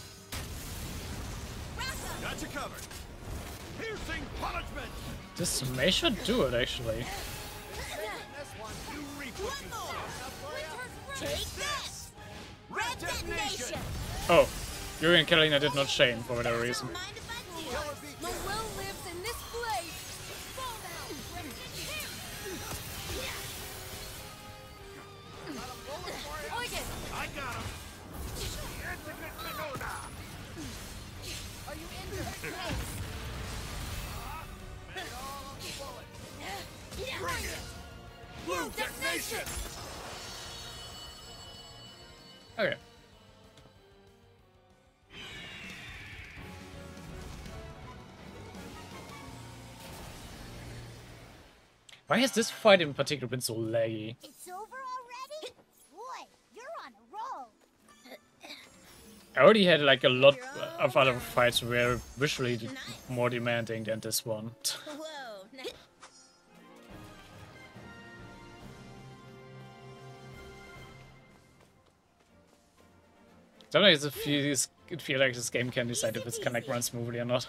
S2: Wrestle.
S3: Got you covered. Piercing punishment.
S1: This may should do it actually.
S3: This one, you reap what
S2: One
S3: you
S2: more.
S3: sow.
S2: Take this. Red detonation.
S1: Oh, Yuri and Catalina did not shame for whatever reason.
S2: Don't mind if I do.
S4: The will lives in this blade! Fall now! Rest in peace! Oigan!
S3: I got him. Infinite Minona.
S4: Are you injured?
S3: Lay it all on the bullet.
S2: Yeah.
S3: Bring it. Blue detonation.
S1: Okay. Why has this fight in particular been so laggy?
S2: It's over already? Boy, you're on a roll.
S1: I already had like a lot of other fights were visually more demanding than this one.
S2: Whoa.
S1: Sometimes it feels like this game can decide if it's can like run smoothly or not.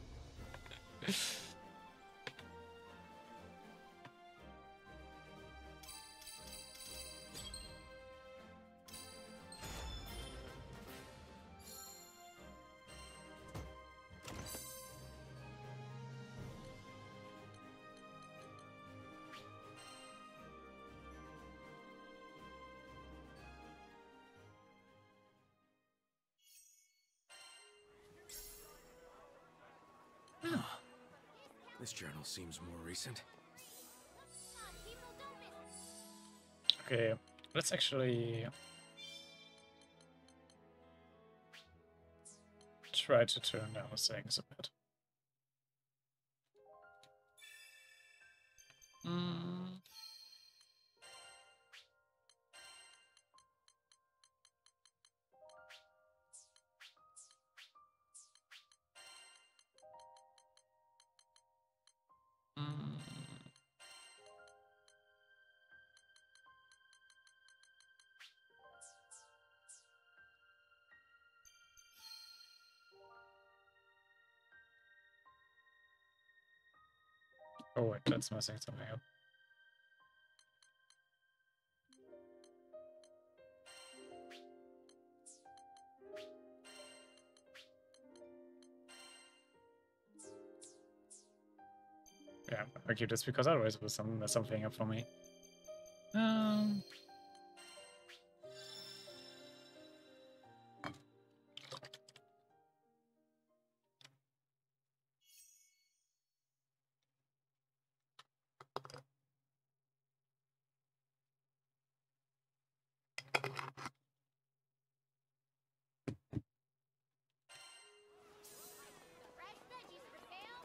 S6: This journal seems more recent.
S1: Okay, let's actually try to turn down the settings a bit. Oh wait, that's messing something up. Yeah, I keep this because otherwise it was something up for me.
S2: Fresh veggies for sale.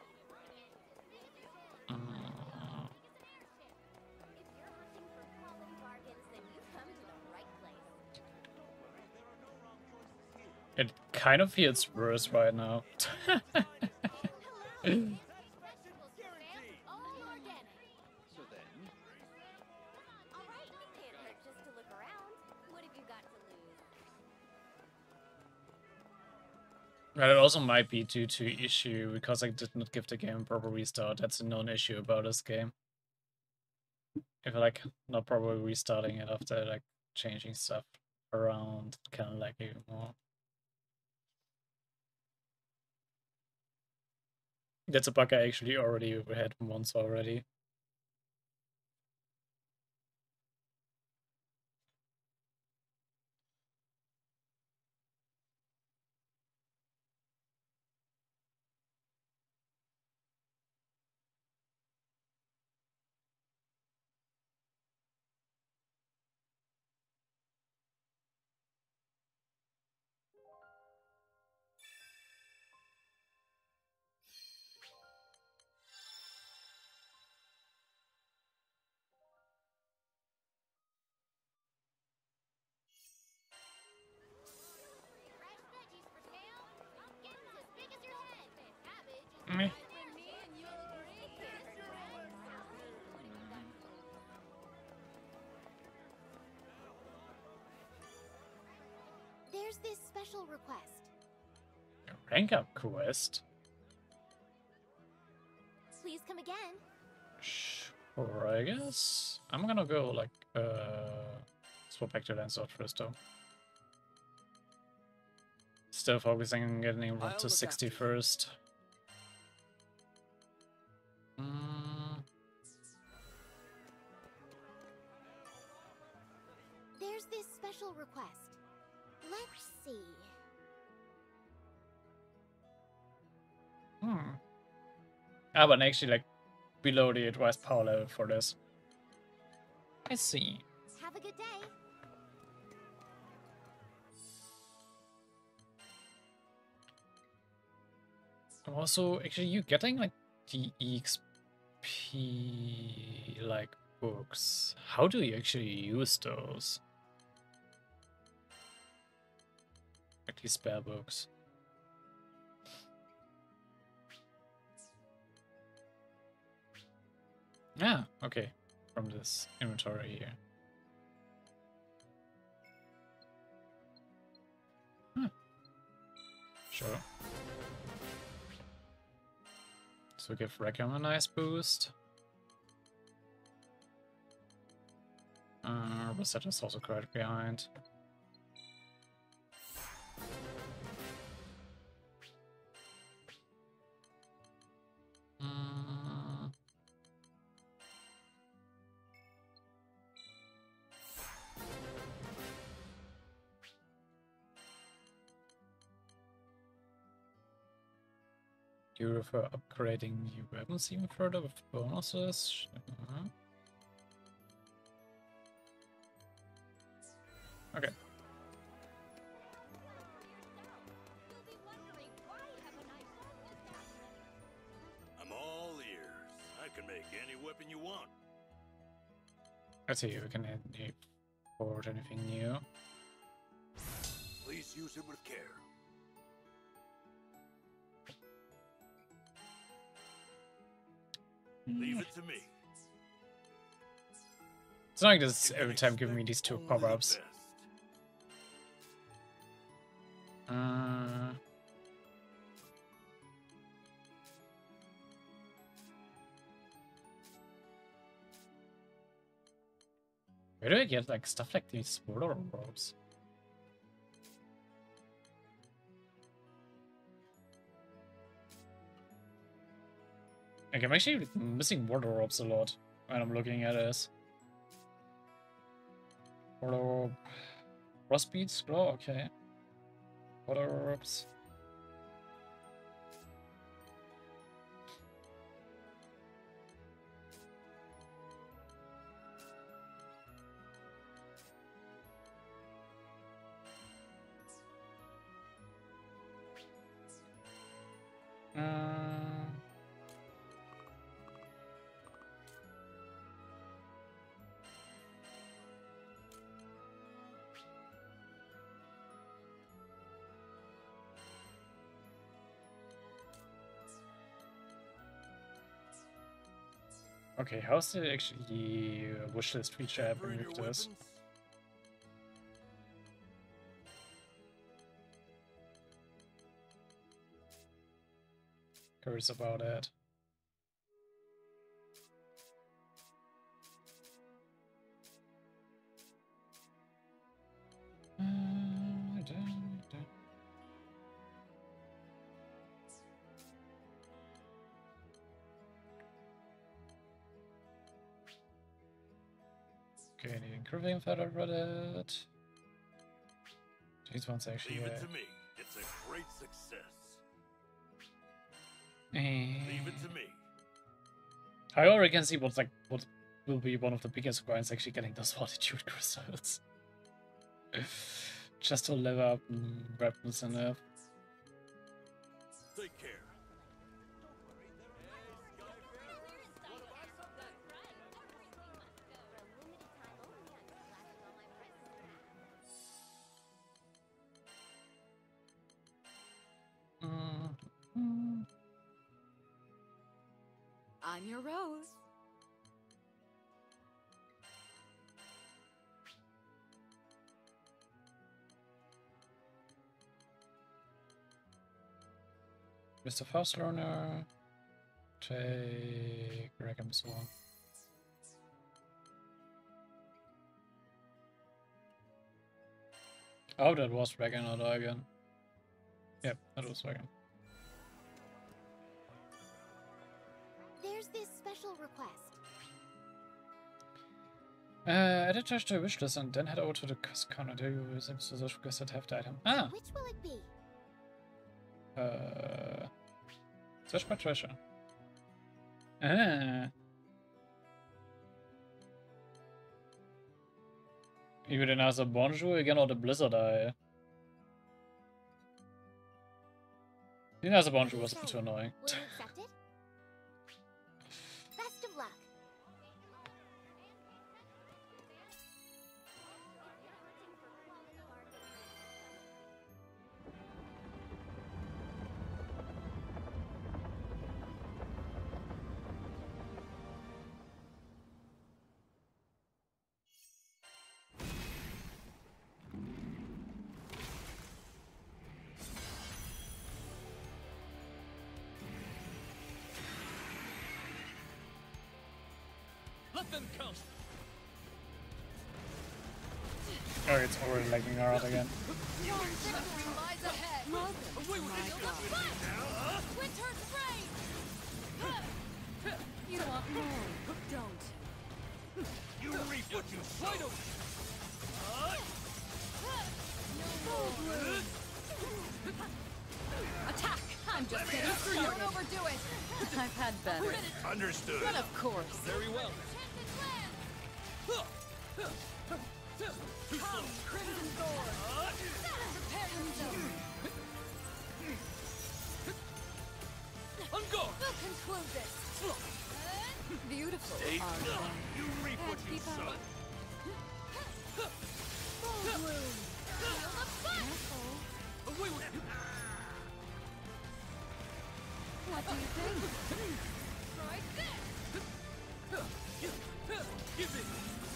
S2: If you're hunting for quality bargains, then you come to the right place.
S1: It kind of feels worse right now.
S2: Vegetables for sale, all organic.
S3: So then,
S2: All right, can't hurt just to look around. What have you got to lose?
S1: But it also might be due to issue because I did not give the game a proper restart. That's a known issue about this game. If like not properly restarting it after like changing stuff around, kind of like even more. That's a bug I actually already had once already.
S2: Fresh veggies for sale. Pumpkins as big as your head. Cabbage is
S1: Meh.
S2: when me and you agree. Can't hurt to ask. What have you got to lose? There's this special request.
S1: Rank up quest.
S2: Please come again.
S1: Sure, I guess. I'm gonna go like swap back to Lancelot first though. Still focusing on getting him up to 60 first.
S2: There's this special request. Let's see.
S1: Ah, but actually like below the advised power level for this. I see.
S2: Have a good day.
S1: Also, actually, you getting like the EXP like books. How do you actually use those? Like these spare books. Ah, okay. From this inventory here. Sure. So give Reckon a nice boost. Rosetta's also quite behind. Do you prefer upgrading your weapons even further with bonuses? Okay.
S3: I'm all ears. I can make any weapon you want.
S1: Let's see if we can forge anything new.
S3: Please use it with care. Leave it to me.
S1: It's not like this is every time giving me these two power-ups. Where do I get like stuff like these smaller robes? Like, I'm actually missing water orbs a lot when I'm looking at this. Water orb. Frost speed, scroll, okay. Water orbs. Okay, how's the actually wishlist feature happening with this? Curious about it. Okay, needing curving feather Reddit. These ones actually.
S3: Leave it to me. It's a great success.
S1: Leave
S3: it to me.
S1: I already can see what will be one of the biggest grinds actually getting those fortitude crystals. Just to level up weapons enough.
S3: Take care.
S4: I'm your rose.
S1: Mr. Fast Learner. Take Reckham's one. Oh, that was Reckon or again. Yep, that was Reckon.
S2: There's this special request.
S1: Add it to your wishlist and then head over to the quest counter. There you will seem to search requested hefty item. Ah!
S2: Which will it be?
S1: Search by treasure. Ah! Either den also Bonjour again or the Blizzard Eye. The Nasa Bonjour was a bit too annoying.
S2: Will you accept it? Best of luck.
S5: Let them count.
S1: Oh, it's already lagging out again.
S4: Your victory lies ahead.
S5: Away with it.
S4: Winter's reign. You want more? Don't.
S3: You reap what you sow.
S4: Attack! I'm just kidding. Don't overdo it. I've had better.
S3: Understood.
S4: But of course.
S5: Very well.
S4: Come, Crimson Thorn. Prepare yourself.
S5: On guard.
S4: We'll conclude this. Beautiful.
S3: Stay
S4: are
S3: still.
S4: they?
S3: You reap what you
S4: Keep
S3: sow.
S4: up. Full bloom. Careful.
S5: Away with it.
S4: What do you think? Strike this.
S5: Give it.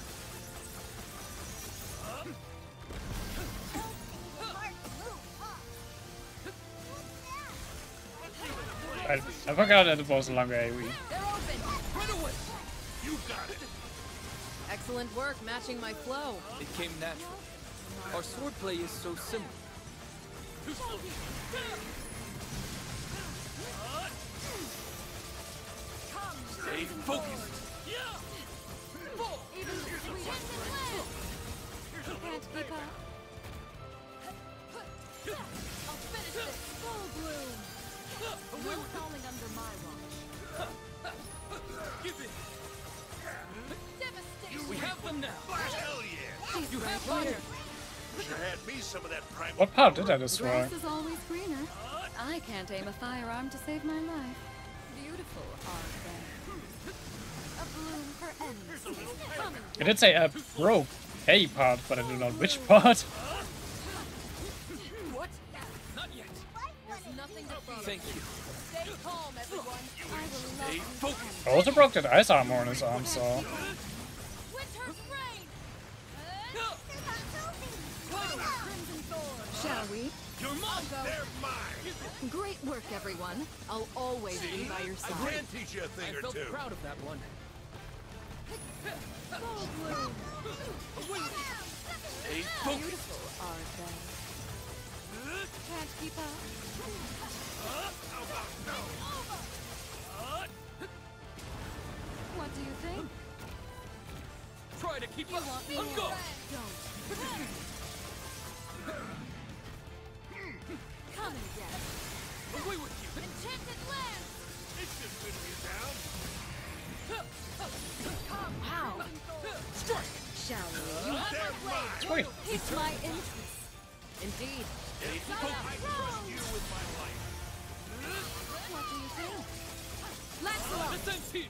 S1: I forgot that it was a longer AoE.
S4: They're open.
S5: Run away.
S3: You got it.
S4: Excellent work matching my flow.
S5: It came natural. Our swordplay is so similar.
S3: Stay focused.
S4: Even the sweetest land can't keep up. I'll finish this. Full bloom. No falling under my watch.
S5: Give it.
S4: Devastation.
S5: We have them now.
S3: Hell yeah!
S5: You have fire.
S3: Sure had me some of that primal.
S1: What part did I destroy?
S4: Grass is always greener. I can't aim a firearm to save my life. Beautiful are they. A bloom for endless. Coming.
S1: I did say I broke a part, but I do not which part.
S4: What?
S5: Not yet.
S4: There's nothing to fear.
S5: Thank you.
S4: Stay calm, everyone. I will
S3: Stay
S4: love
S3: focused.
S1: I also broke that ice armor on his arm, so...
S4: Winter's rain. Crimson Thorn. Shall we?
S5: You're mine.
S3: They're mine.
S4: Great work, everyone. I'll always be by your
S3: I
S4: side.
S3: can teach you a thing
S5: I
S3: or
S5: felt
S3: two.
S5: proud of that one.
S4: Full bloom.
S3: Stay focused.
S4: Beautiful are they. Can't keep up.
S3: How about no?
S4: What do you think?
S5: Try to keep up.
S4: Want me
S5: Let's go.
S4: Don't. Come and get it.
S5: Away with you.
S4: Enchanted land.
S3: It should pin you down.
S4: How?
S5: Strike.
S4: Shall we? You have
S3: They're
S4: my blade.
S3: mine.
S1: Sweet.
S4: It's my interest. Indeed.
S3: Stay focused. I trust you with my life.
S4: What do you think? Lancelot.
S5: Descent here.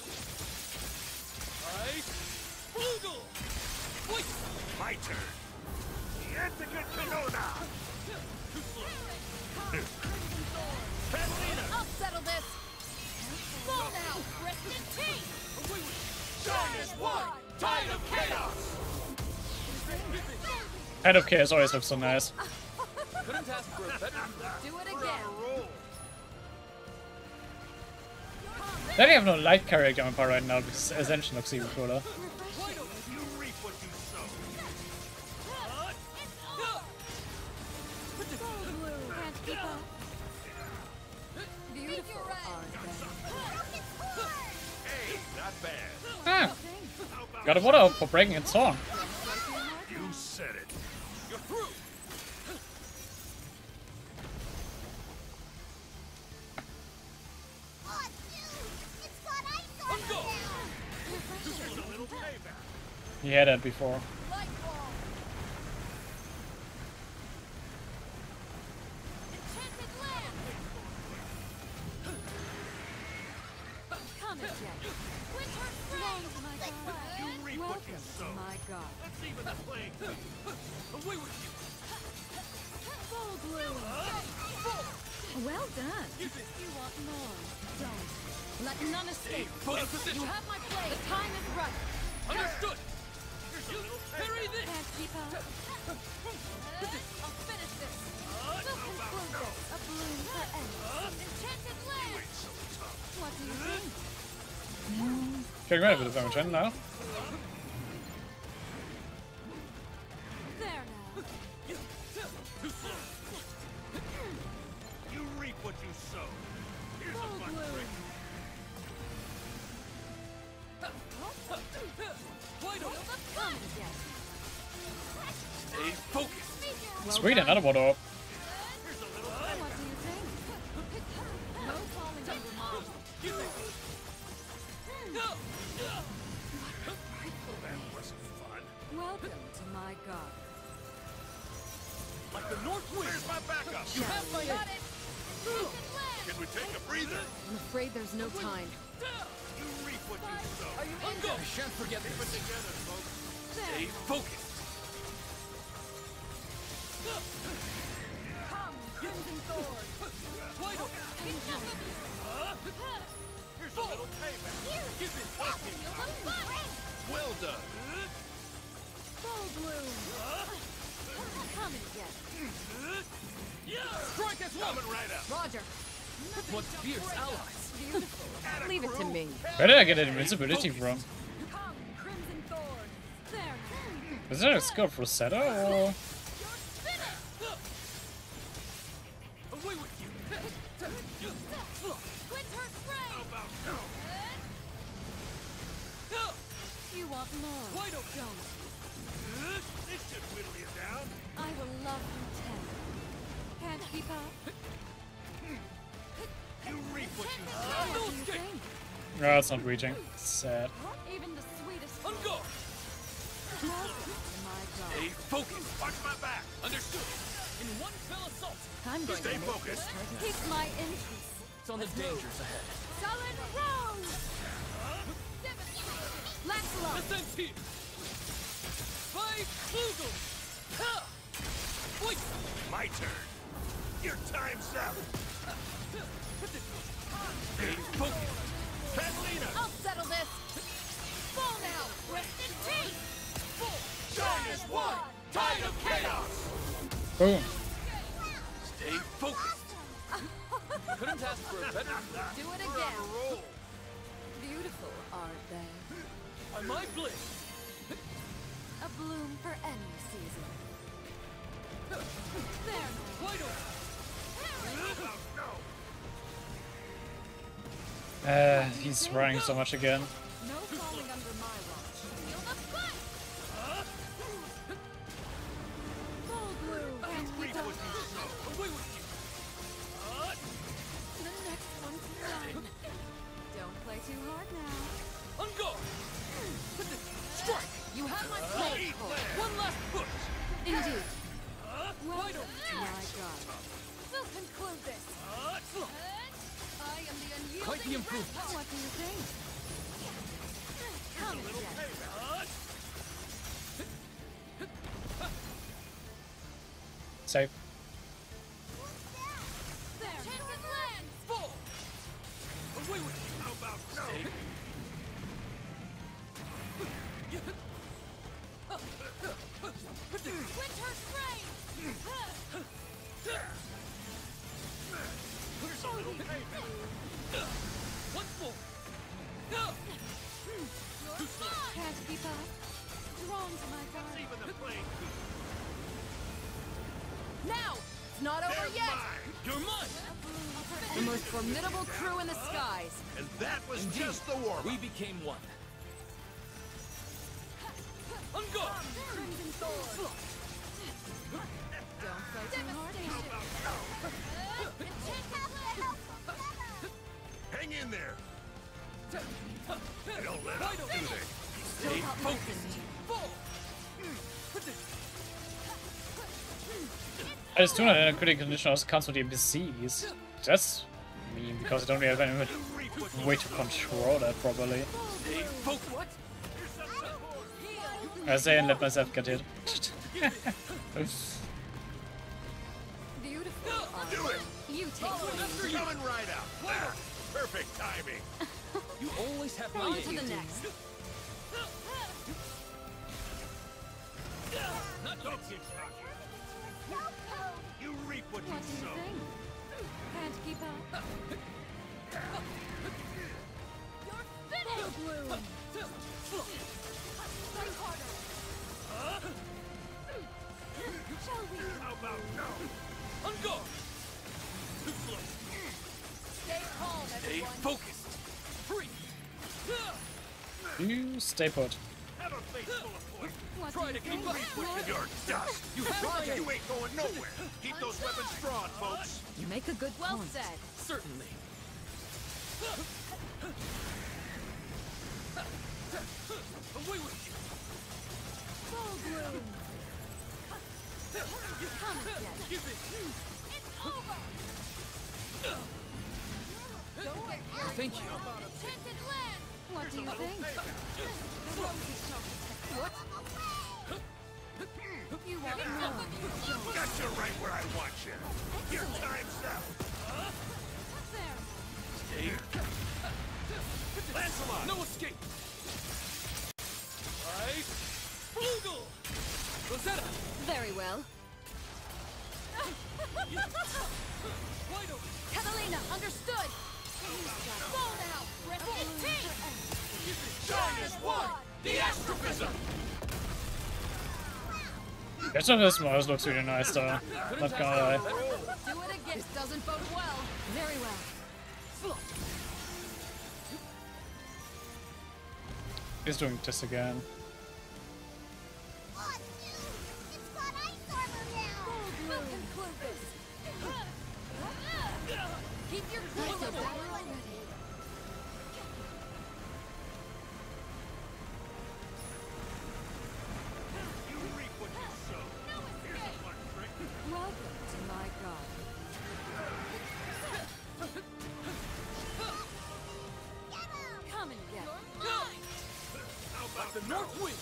S5: Ice. Eagle. Wait.
S3: My turn. The Antica Canona. Patlina.
S4: I'll settle this. Fall now. Rest in peace.
S5: Away with
S3: Shine as one. Tide of chaos.
S1: Head of Chaos always looks so nice.
S5: you. Couldn't ask for a better.
S4: Do it
S3: We're on
S4: again.
S3: a roll.
S1: Then I have no light carrier going part right now because Ascension looks even cooler.
S3: You reap what you sow.
S4: Full blue. Can't keep up. Beautiful are they.
S3: Hey, not bad.
S1: Ah, got a water up for breaking its song.
S3: You said it.
S5: You're through.
S2: Oh, dude! It's got ice on
S5: Let's go.
S3: Here's a little payback.
S1: He had that before.
S4: Light wall. Enchanted land. Come and get it. Winter's rain, my god.
S3: You reap what you
S4: Welcome
S3: sow.
S4: to my god.
S3: Let's even the playing field.
S5: Away with you.
S4: Full bloom. Well done. You want more? Don't. Let none escape.
S5: Put in
S4: You
S5: position.
S4: have my blade. The time is right.
S5: Understood.
S3: Here's a little
S5: Parry
S3: payback.
S5: this.
S4: Can't keep up. I'll finish this. Just conclude this. A bloom for endless. Enchanted land.
S3: So tough.
S4: What do you think?
S1: Getting rid of it, damage now.
S4: There now.
S3: You reap what you sow. Here's
S4: Full
S3: a fun
S4: bloom.
S3: trick.
S5: Wide open.
S4: Come and get
S3: Stay focused.
S4: it.
S1: Sweet, another water up.
S3: Here's a little
S4: What do you think? No falling under mine.
S3: that wasn't fun.
S4: Welcome to my god.
S5: Like the north wind.
S3: Where's my backup?
S5: You have my
S4: Got it.
S3: Can we take a breather?
S4: I'm afraid there's no time.
S3: You reap what you sow.
S4: Are you
S5: Let's go. I shan't forget
S3: Keep it
S5: this.
S3: together, folks.
S5: Stay focused.
S4: Come, Crimson Thorn.
S5: Wide open.
S4: Enough of you.
S3: Here's a little payback.
S5: Give it.
S3: Well done.
S4: Full bloom. Come and get it.
S5: Strike as one.
S3: Coming right up.
S4: Roger.
S5: What fierce allies.
S4: Beautiful. Leave it to me.
S1: Where did I get invincibility from?
S4: Come, Crimson Thorn. There.
S1: Is that a skill for Zeta or?
S5: Away with you.
S4: Winter's rain.
S3: How about no?
S4: You want more?
S3: Why don't you?
S4: Don't.
S3: This should whittle you down.
S4: I will love you tender. Can't keep up.
S3: You reap what you sow.
S4: What do you think?
S1: No, it's not reaching. Sad.
S4: Even the sweetest
S3: On guard.
S4: my God.
S3: Stay focused. Watch my back. Understood.
S5: In one fell assault.
S4: I'm going
S3: Stay
S4: to make
S3: focused.
S4: this hurt. Keep my interest.
S5: It's on the dangers ahead.
S4: Sullen Rose! Lancelot!
S5: Descent here. By Google. Ha! Wait.
S3: My turn. Your time's up. Stay focused. Catalina.
S4: I'll settle this! Fall now! Twisted teeth!
S3: Shine as one. Tide of chaos.
S1: Boom.
S3: Stay focused.
S5: Couldn't ask for a better.
S4: Do it
S3: We're
S4: again!
S3: on a roll.
S4: Beautiful, aren't they?
S5: By my blade.
S4: A bloom for any season. There now!
S5: Why don't
S1: He's running so much again.
S4: No falling under my watch. Feel the fight! Full bloom! Can't keep up.
S5: away with you?
S4: The next one's mine. Don't play too hard now.
S5: On guard. Strike.
S4: You have my blade.
S5: One last push.
S4: Indeed.
S5: Why
S4: Well,
S5: don't
S4: my God. We'll conclude this. I am the unyielding
S5: Quite the improvement.
S4: What do you think? Come again.
S1: Safe.
S4: There. Enchanted land.
S5: Fall. Away with you.
S3: How about no?
S4: Winter strain.
S3: Here's a little payback.
S5: Once more.
S4: Can't keep up. Drawn to my guard.
S3: Even the playing field.
S4: Now. It's not over
S3: They're
S4: yet.
S3: mine.
S5: You're mine.
S4: The most formidable crew in the skies.
S3: And that was
S5: Indeed.
S3: just the warm-up.
S5: We became one. On guard.
S4: Crimson sword. Don't play too hard,
S3: Hang in there. They don't let
S5: Why
S3: up,
S5: don't
S3: do
S5: you?
S3: they?
S5: Stay focused. Fall.
S1: I just do not in a critical condition also comes with the NPCs. That's mean because I don't really have any way to control that properly.
S3: Stay focused.
S5: What?
S1: I say and let myself get hit.
S4: Beautiful.
S3: Do it.
S4: You take lead.
S3: Coming right out. Ah, perfect timing.
S5: You always have my
S4: On to
S5: aid.
S4: the next.
S3: Don't get cocky. You reap what you
S4: What do you
S3: sow.
S4: think? Can't keep up. You're finished! Bloom. Play harder. Shall we?
S3: How about no?
S5: On guard.
S4: Stay calm,
S3: Stay
S4: everyone.
S3: focused.
S5: Free.
S1: You stay put.
S3: Have a face full of poison.
S4: What
S5: Try
S4: do
S5: to
S4: you
S5: keep
S4: think?
S5: up.
S3: You're dust.
S5: You have my aid.
S3: You ain't going nowhere. Keep those weapons drawn, folks.
S4: You make a good well said.
S5: Certainly. Away with you.
S4: Full bloom. Come again.
S5: Give it.
S4: It's over. Don't get
S5: Thank you.
S4: enchanted land. What do you think? The roses shall protect. What? You want more?
S3: Got you right where I want you. Your time's up.
S4: There.
S3: Stay. Lancelot.
S5: No escape. Right. Frugal. Rosetta.
S4: Very well.
S5: Why don't
S4: Catalina, understood. Fall now. Repeat.
S3: Shine as one. The astrophism.
S1: That's not this mouse looks really nice though. Not gonna lie.
S4: Do it again. This doesn't bode well. Very well.
S1: He's doing this again.
S2: Oh, dude! It's got ice armor now!
S4: We'll conclude this. Keep your cool already.
S3: You reap what you sow. Here's a fun trick.
S4: Welcome to my garden. Come and get it.
S3: How about
S5: The North Wind!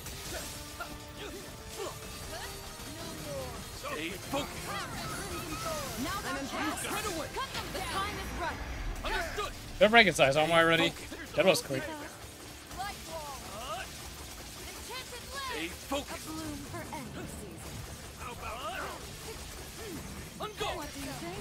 S5: Stay focused!
S4: Now I'm impassed.
S5: Right away!
S4: Cut them. The time is right.
S5: Understood!
S1: They're breaking size armor already. That was quick.
S4: Light wall. Enchanted
S5: Stay
S4: leg. A
S5: focused!
S4: bloom for any season.
S3: How about
S5: Ungo!
S4: What do you think?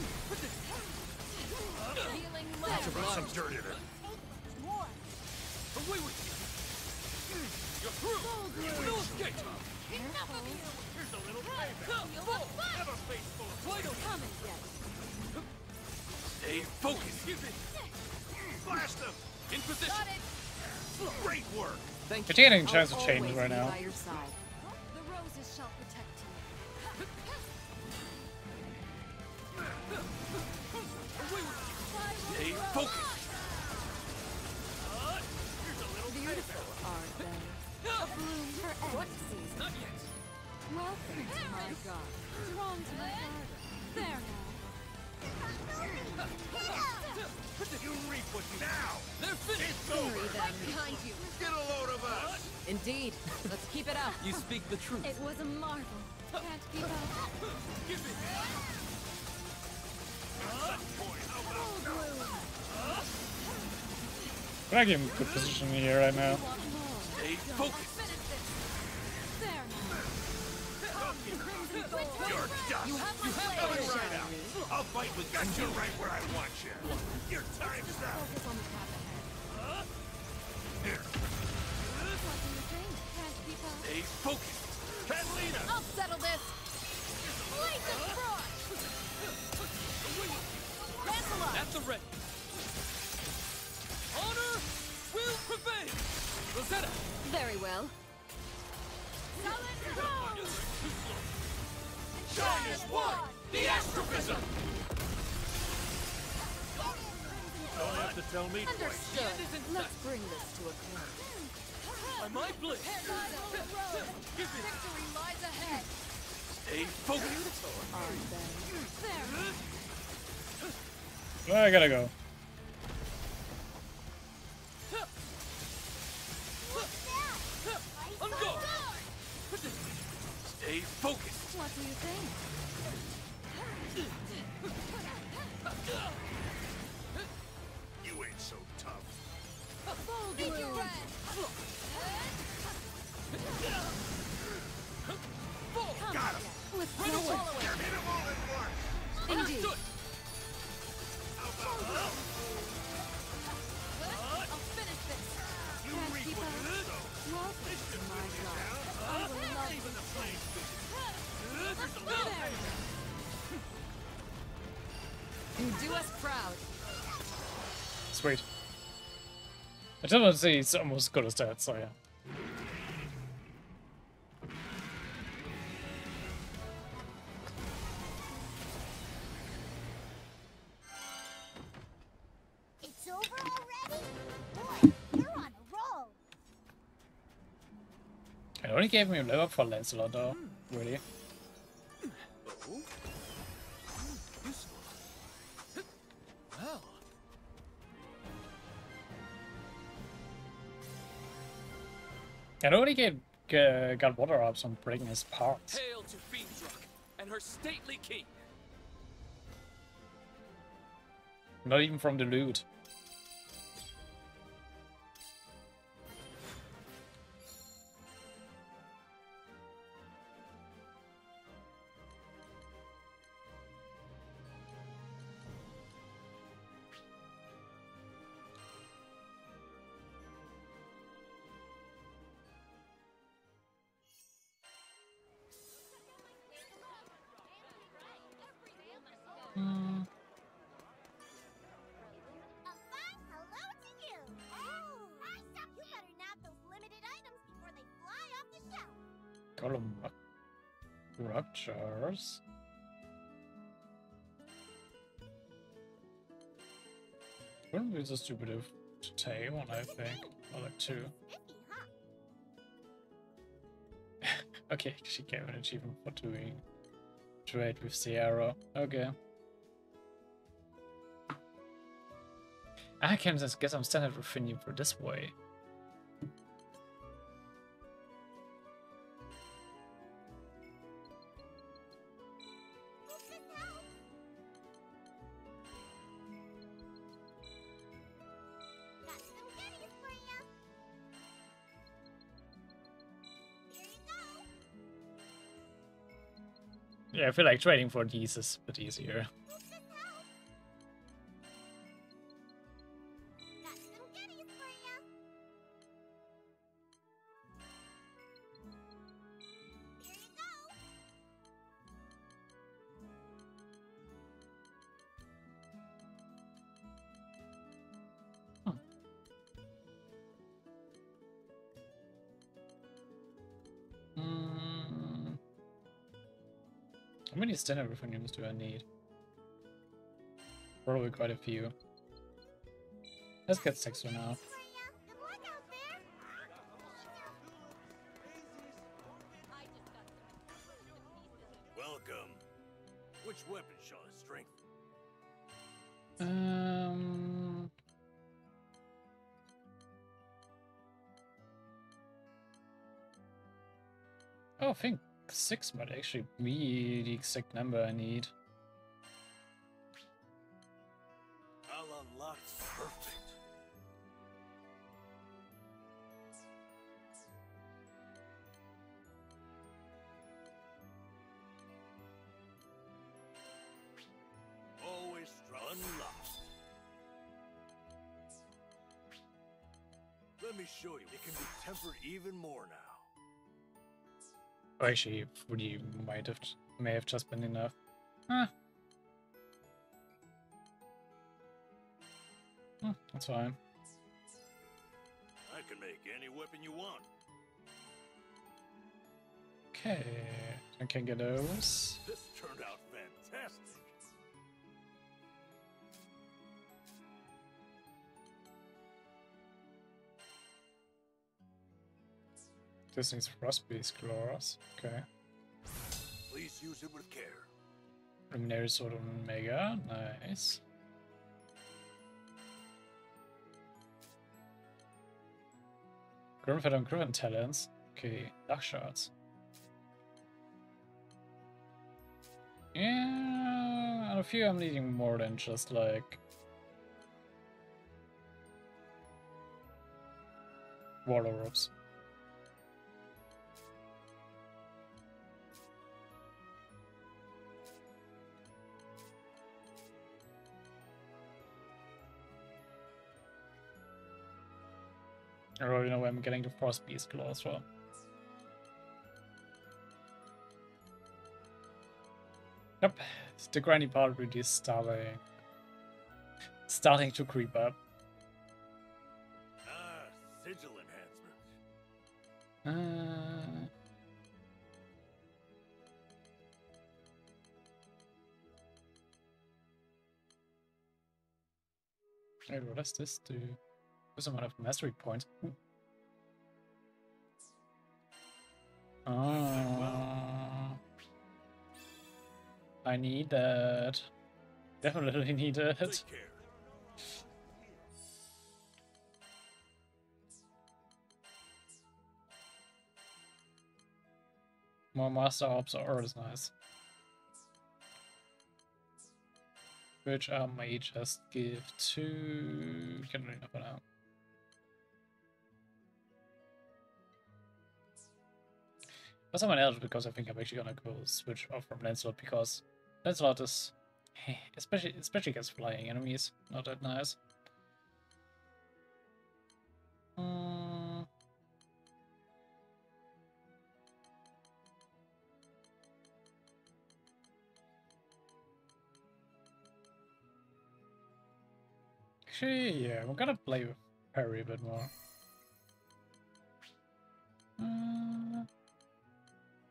S4: Healing leg.
S3: some dirt in it?
S2: More!
S5: Away with you! You're through! No escape!
S4: Enough of you.
S3: Here's a little payback. Have a face full of
S5: Why don't
S4: Come and get it.
S5: stay focused?
S3: blast them.
S5: In position!
S4: Got it.
S3: Great work.
S5: Thank
S1: We're
S5: you.
S1: getting a chance to
S4: I'll
S1: change
S4: always
S1: right
S4: be
S1: now.
S4: by your side. The roses shall protect you.
S5: Away with you! Stay focused!
S3: Here's a little
S4: Beautiful are they. A bloom for any season.
S5: Not yet!
S4: Welcome to my garden. Drawn to my garden. There now.
S3: You reap what you now.
S5: They're finished!
S3: It's over.
S4: Right behind you.
S3: Get a load of us.
S4: Indeed. Let's keep it up.
S5: You speak the truth.
S4: It was a marvel. Can't keep up.
S5: Give me!
S1: But I give him good position here right now.
S4: Want more.
S5: Stay focused!
S4: Finish this. There now.
S3: You're done.
S4: You have my
S3: Coming
S4: blade.
S3: right out. I'll fight with you. Got you right where I want you. Your time's up.
S4: Focus on the path ahead.
S3: Here.
S4: What do you think? Can't keep up.
S5: Stay focused!
S3: Catalina.
S4: I'll settle this. Blaze of frost. Lancelot.
S5: At the ready! Honor will prevail! Rosetta!
S4: Very well.
S3: Shine is one. The astrophism. Don't have to tell me twice.
S4: Understood. Let's bring this to a close.
S5: By my blade! Give me!
S4: Victory lies ahead.
S5: Stay focused!
S4: Are they? There.
S1: I gotta go.
S5: Ungo! Stay focused!
S4: What do you think?
S3: You ain't so tough.
S4: Bold bloom.
S3: Got him.
S4: With power.
S3: Hit him all at once.
S4: Indeed.
S5: Understood!
S4: I'll finish this.
S3: You
S4: Can't
S3: reap
S4: keep
S3: what
S4: up.
S3: you sow.
S4: Welcome to my garden. I will love
S3: Even the flames
S4: There. You do us proud.
S1: Sweet. I just want to see it's almost good as that, so yeah.
S2: It's over already? Boy, you're on a roll.
S1: I only gave me a level up for Lancelot though. Really?
S5: Useful. Well.
S1: I already got water ups on breaking his parts.
S5: Hail to Fiendruck and her stately king.
S1: Not even from the loot. Column ruptures. Wouldn't be so stupid if to take one, I think. Or like two.
S2: Spiffy, huh?
S1: Okay, she gave an achievement for doing trade with Sierra. Okay. I can just guess I'm standard refining for this way.
S2: Hope this helps. Got some goodies for ya. Here you go.
S1: Yeah, I feel like trading for these is a bit easier.
S2: Hope this helps. Got some goodies for ya. Here you go.
S1: Hmm. How many standard refinements do I need? Probably quite a few. Let's get 6 for now.
S2: For ya. Good luck out there.
S3: Welcome. Which weapon shall I strengthen?
S1: Oh, I think 6 might actually be the exact number I need.
S3: I'll unlock perfect. Always unlocked. Let me show you. It can be tempered even more now.
S1: Oh, actually, 40 may have just been enough. Huh. That's fine.
S3: I can make any weapon you want.
S1: Okay, I can get those.
S3: This turned out fantastic.
S1: This needs frost-based claws. Okay.
S3: Please use it with care.
S1: Luminary Sword of Omega. Nice. Grimfed and Griffin Talents. Okay, Dark Shards. Yeah, and a few I'm needing more than just like Wall Orbs. I already know where I'm getting the Frost Beast claws from. Yep, the grindy part really is starting to creep up.
S3: Ah, sigil enhancement.
S1: Wait, what does this do? There's some kind of mastery point. Oh, I need that. Definitely need it.
S3: Take care.
S1: More master orbs are always nice. Which I may just give to Katarina for now. Or someone else, because I think I'm actually gonna go switch off from Lancelot, because Lancelot is especially against flying enemies, not that nice. Actually, yeah, we're gonna play with Perry a bit more.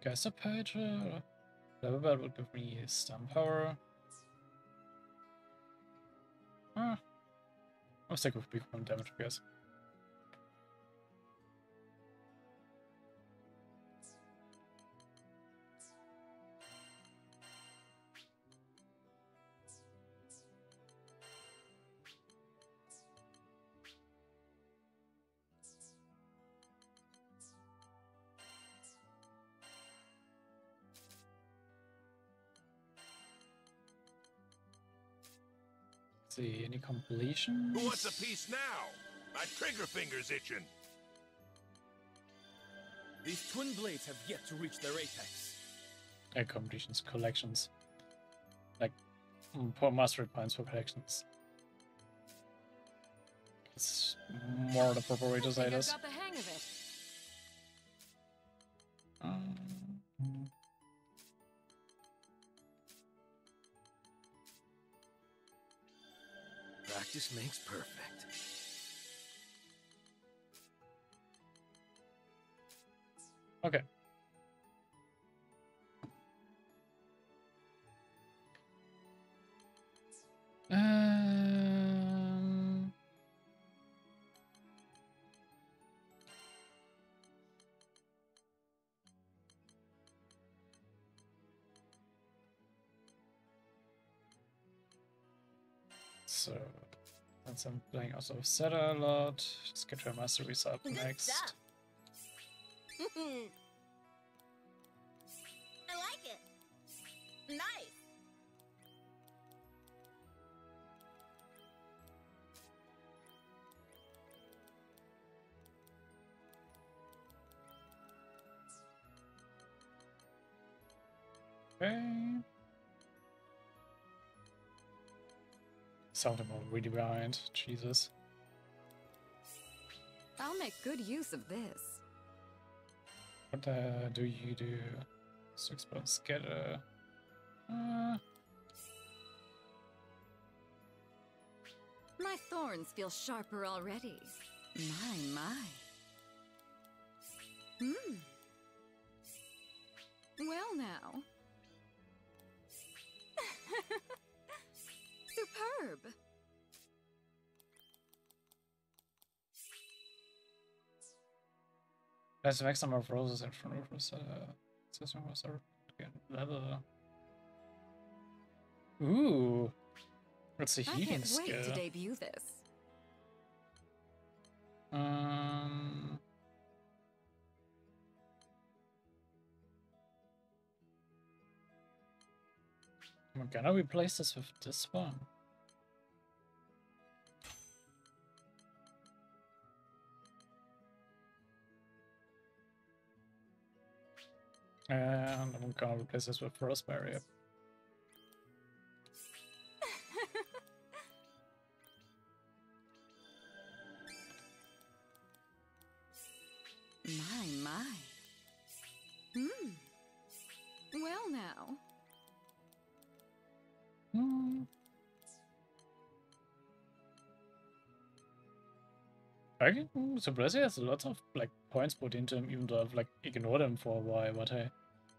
S1: Geyser page. Level belt would give me stun power. I'll stick with big one damage, I guess. See, any completions?
S3: Who wants a piece now? My trigger finger's itching.
S5: These twin blades have yet to reach their apex.
S1: Completions, collections. Like, poor mastery points for collections. It's more the proper way to say this.
S4: Got the hang of it.
S6: Practice makes perfect.
S1: Okay. So, since I'm playing also with Zeta a lot, just get her masteries up next.
S2: I like it. Nice.
S1: Okay. Something really behind. Jesus.
S4: I'll make good use of this.
S1: What do you do? 6 points scatter.
S4: My thorns feel sharper already. My. Well now. Superb.
S1: There's a maximum of roses in front of us. System was again level. Ooh, it's a
S4: I
S1: healing
S4: can't
S1: skill.
S4: wait to debut this.
S1: I'm gonna replace this with this one. And I'm gonna replace this with Frost Barrier.
S4: My. Well now.
S1: I'm surprised he has lots of like points put into him, even though I've like ignored him for a while, but hey.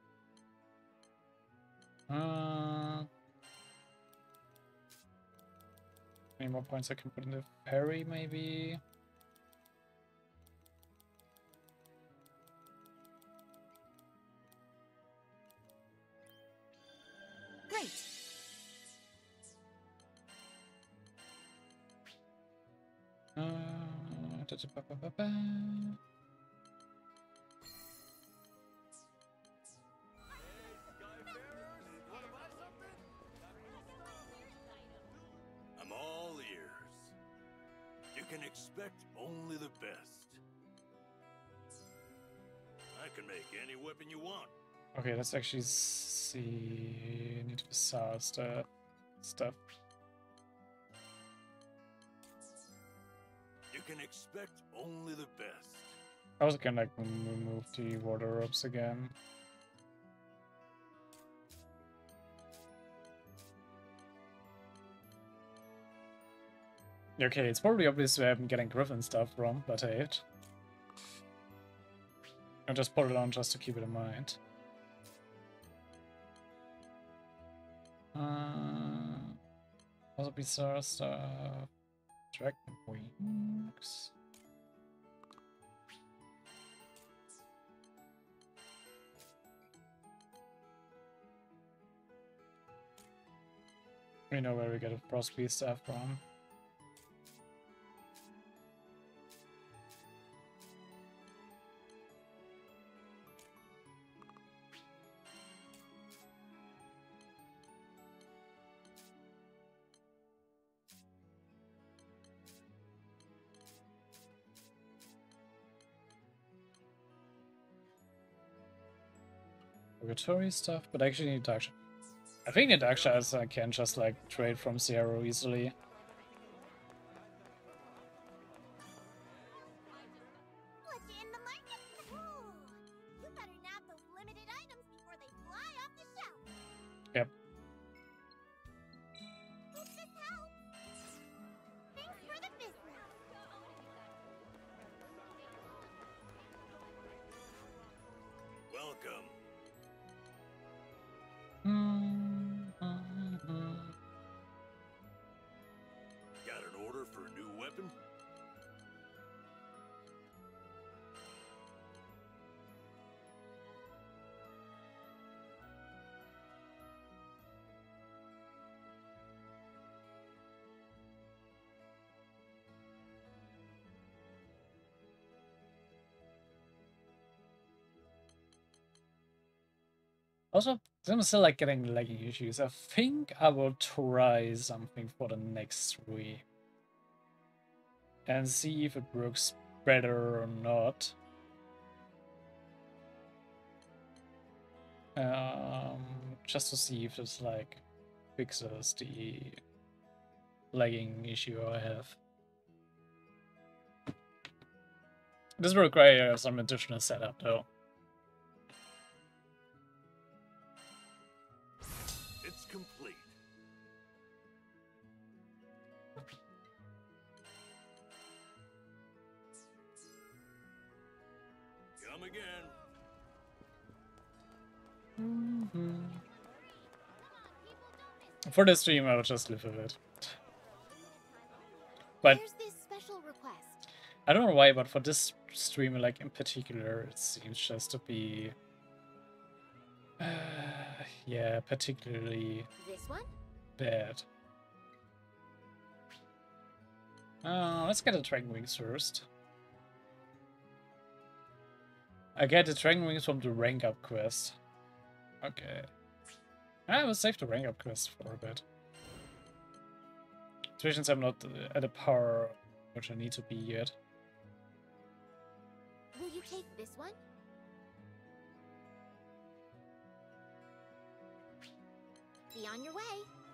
S1: Any more points I can put in the parry, maybe?
S4: Great.
S3: I'm all ears. You can expect only the best. I can make any weapon you want.
S1: Okay, let's actually see. Need to bizarre stuff.
S3: You can expect only the best.
S1: I was gonna like remove the water ropes again. Okay, it's probably obvious where I'm getting Griffin stuff from, but hey, I'll just put it on just to keep it in mind. Also bizarre stuff. Dragon wings. We know where we get a Frostbeast stuff from. Purgatory stuff, but I actually need Darksha. I think the Darksha I can just like trade from zero easily.
S2: What's in the market? Ooh, you better nab those limited items before they fly off the shelf.
S1: Yep.
S2: Hope this helps. Thanks for the business.
S3: Welcome. Got an order for a new weapon?
S1: Also, I'm still like getting lagging issues. I think I will try something for the next week and see if it works better or not. Just to see if it's like fixes the lagging issue I have. This will require some additional setup though.
S3: It's complete. Come again.
S1: For this stream, I'll just live with it. But
S2: Here's this special request.
S1: I don't know why, but for this stream, like in particular, it seems just to be, yeah, particularly
S2: This one?
S1: bad. Let's get the Dragon Wings first. I get the Dragon Wings from the rank up quest. Okay. I will save the rank up quest for a bit. Since I'm not at a power which I need to be yet.
S2: Will you take this one? Be on your way.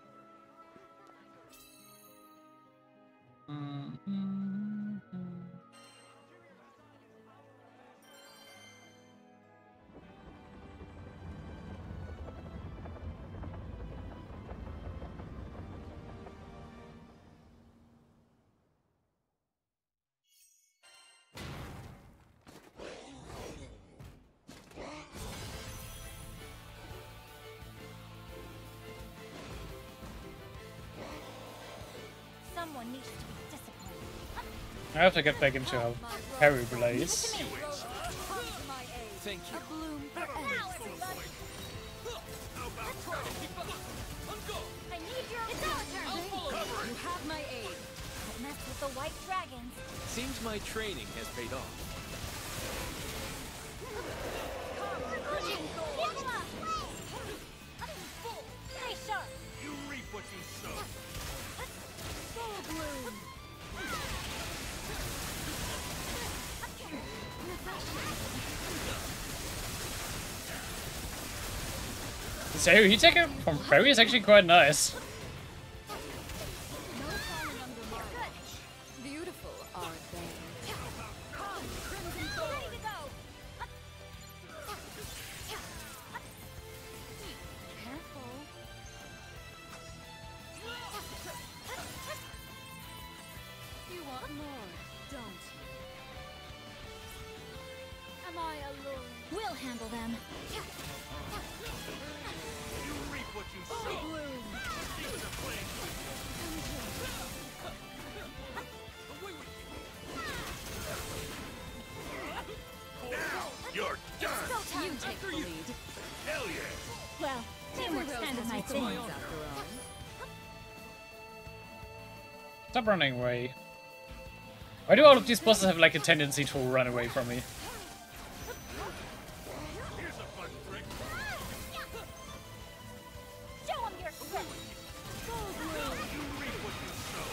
S2: Someone needs to be disciplined.
S1: I have to get back into a Harry Blaze.
S5: Thank you.
S4: A bloom for everybody.
S2: I need your attention.
S4: You have my aid.
S2: Don't mess with the white dragons.
S5: Seems my training has paid off.
S2: Stay sharp.
S3: You reap what you sow.
S2: Full bloom.
S1: So he taken from Fairy is actually quite nice.
S4: Beautiful, aren't they?
S2: Ready to go.
S4: Careful. You want more, don't you?
S2: Am I alone? We'll handle them.
S3: You reap what you sow. Even the flame. Away with you. Now you're done.
S4: You take the lead.
S3: Hell yeah.
S7: Well, teamwork's kind of my thing.
S4: After all.
S1: Stop running away. Why do all of these bosses have like a tendency to run away from me?
S3: Here's a fun trick.
S2: Show 'em your strength.
S3: You reap what you sow.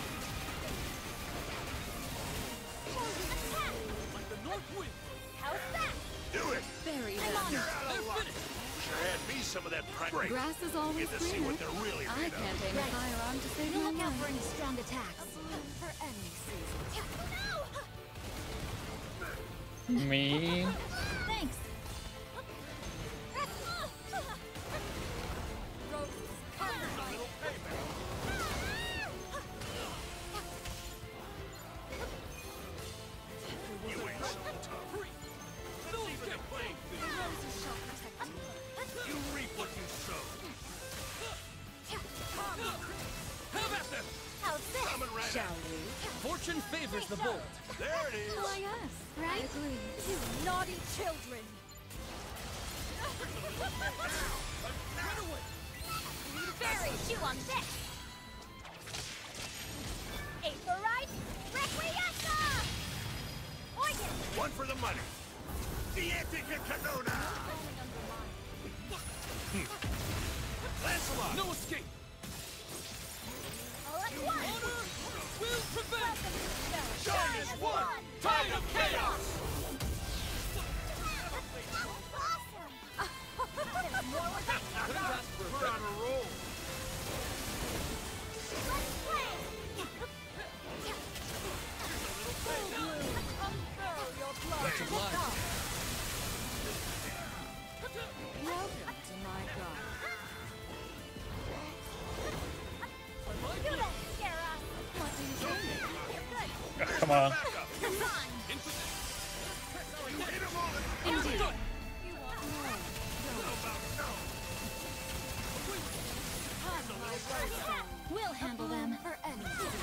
S5: Like the north wind.
S2: How's that?
S3: Do it.
S4: Bury
S3: You're
S4: them.
S3: out
S5: They're
S3: of luck.
S5: finished.
S3: Sure had me some of that practice.
S4: Grass is always
S3: Get to see
S4: greener.
S3: what they're really
S4: I
S3: made of.
S4: can't aim a firearm to save
S7: You
S4: my
S7: look out for
S4: life.
S7: any strong attacks.
S4: For any season.
S1: Me?
S7: Thanks.
S3: You ain't so tough. Let's even the playing field. You reap what you sow.
S5: Have at them.
S2: How's this?
S3: Coming right
S4: Shall
S3: out.
S4: we?
S5: Fortune favors the bold.
S3: There it is.
S4: Why yes, right? I agree.
S7: You naughty children.
S5: Run away.
S2: Very chew on this. Aim for right. Requiesca! Oyen!
S3: One for the money. Diantica Canona. Lancelot.
S5: No escape.
S2: All at once!
S5: Will prevail.
S3: Shine as one.
S5: Tide of chaos.
S2: There's more where that came
S5: Couldn't ask for a
S3: We're on
S5: better.
S3: a roll.
S2: Let's play!
S5: Much obliged.
S4: Welcome to my garden.
S2: You don't scare us!
S4: What do you think?
S2: You're good!
S1: Ugh, come on.
S3: Back up.
S2: Come on!
S3: You hit him on.
S4: Indeed.
S2: You want
S3: How about no?
S7: We'll handle them.
S4: For any season.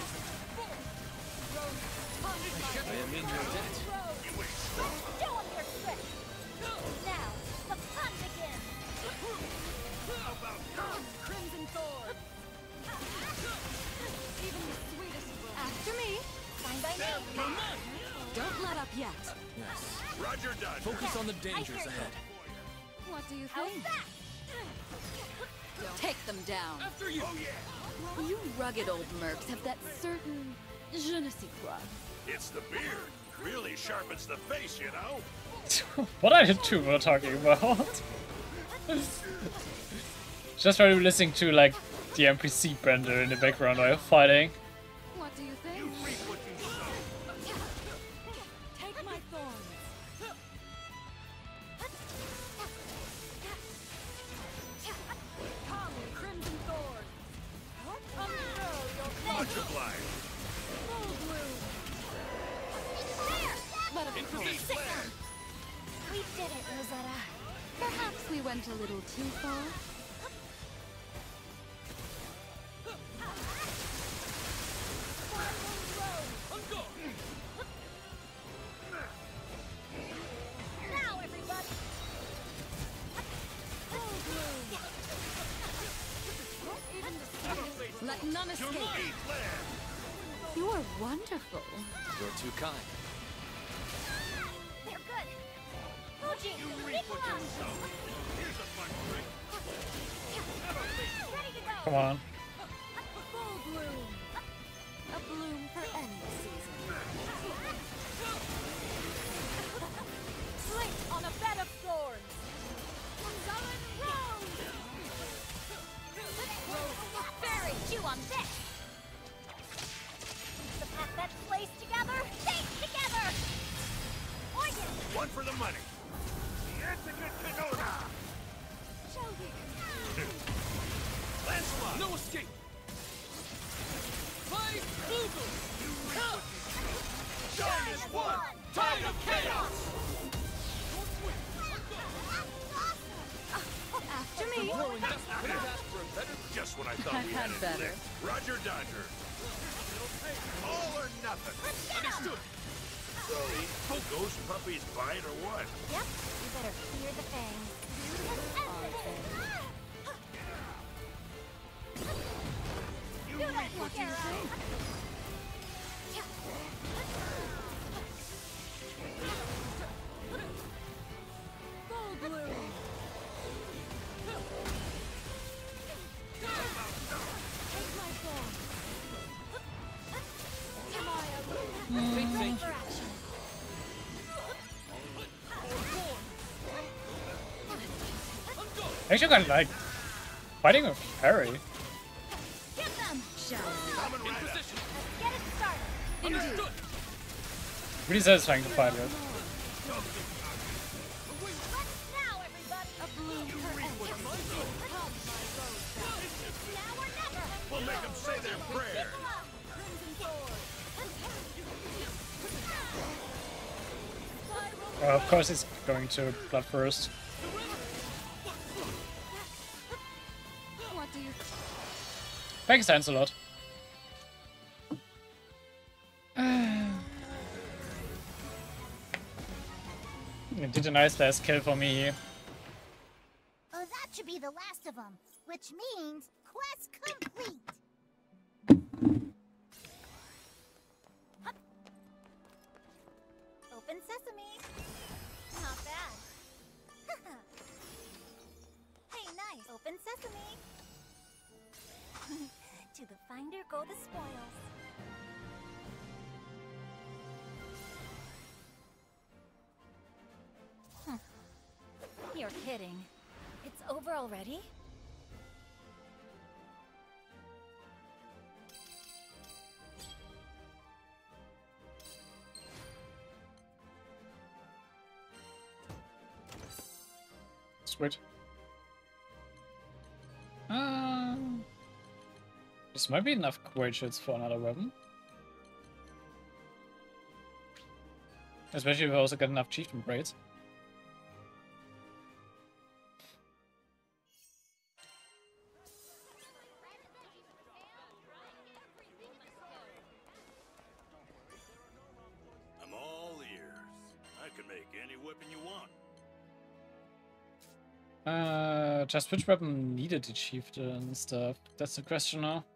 S5: I am in your debt.
S3: You ain't
S2: Show 'em your strength! Now, the fun begins!
S3: How about no?
S4: Crimson Thorn. Even the sweetest will. After me.
S2: Sign by name!
S4: Don't let up yet.
S5: Yes.
S3: Roger Dodger.
S5: Focus on the
S2: I
S5: dangers
S2: hear you.
S5: ahead.
S4: What do you
S2: How's
S4: think?
S2: that?
S4: Take them down.
S5: After you.
S3: Oh yeah.
S4: You rugged old mercs have that certain je ne sais quoi.
S3: It's the beard. Really sharpens the face, you know.
S1: What are you two were talking about? Just really listening to like the NPC Bender in the background while fighting.
S4: What do you think?
S3: You reap what you sow.
S4: Take my thorns. Come, Crimson Thorn.
S3: Much obliged.
S4: Let him
S3: Eat
S4: come.
S3: land.
S2: We did it, Rosetta.
S4: Perhaps we went a little too far.
S2: Now, everybody!
S4: Let none escape.
S3: Eat land.
S4: You are wonderful.
S5: You're too kind.
S2: They're good! Fuji,
S3: You
S2: leave
S3: reap what
S2: them
S3: you
S2: up!
S3: sow. Here's a fun trick.
S2: Ready to go!
S1: Come on.
S4: Full bloom. A bloom for any season.
S7: Slink on a bed of thorns.
S2: Barry, chew on this! The path that plays together, stays together! Oyen!
S3: One for the money. Diantica Canona. Lancelot.
S5: No escape. Fight Google.
S3: You reap what you sow. Shine as one.
S5: Tide of chaos.
S4: After To me.
S3: Just when I thought
S4: I've
S3: we
S4: had
S3: had it
S4: better.
S3: licked. Roger Dodger. All or nothing. Understood. So, the ghost puppies bite or what?
S2: Yep, you better clear the fangs.
S3: You reap what you sow.
S7: Full blue. Take my ball. Ready for action.
S1: I actually kind of like fighting with Harry.
S7: Get them.
S4: Shall
S3: Coming right up.
S7: Get it started.
S5: Understood.
S1: Really satisfying to fight with.
S7: Let's now, everybody.
S4: a bloom for endless.
S7: Come, my rose. Now or never.
S3: We'll make them say their prayer.
S7: Crimson sword.
S1: Of course, he's going to blood first.
S4: What do you
S1: Thanks, a lot. Did a nice last kill for me here.
S2: Oh, that should be the last of them, which means quest complete. Hup. Open sesame. Not bad. Hey, nice. Open sesame. To the finder go the spoils. You're kidding. It's over already?
S1: Sweet. This might be enough great shits for another weapon. Especially if I also get enough chieftain braids.
S3: I'm all ears. I can make any weapon you want.
S1: Just which weapon needed the chieftain stuff? That's the question now.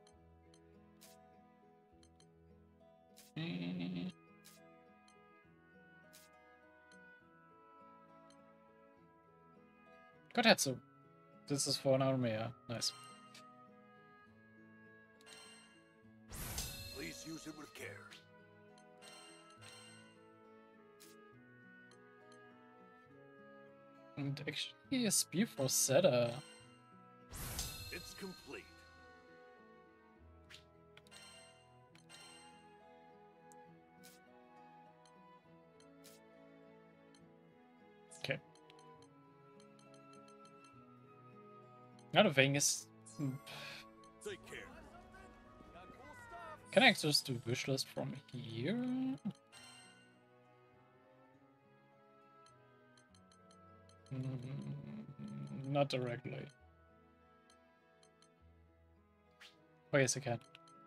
S1: Kotetsu. This is for an army, yeah. Nice.
S3: Please use it with care.
S1: And actually a spear for Zeta.
S3: It's complete.
S1: Okay. Another thing is,
S3: Take care.
S1: can I access the wish list from here? Not directly. Oh yes, I can.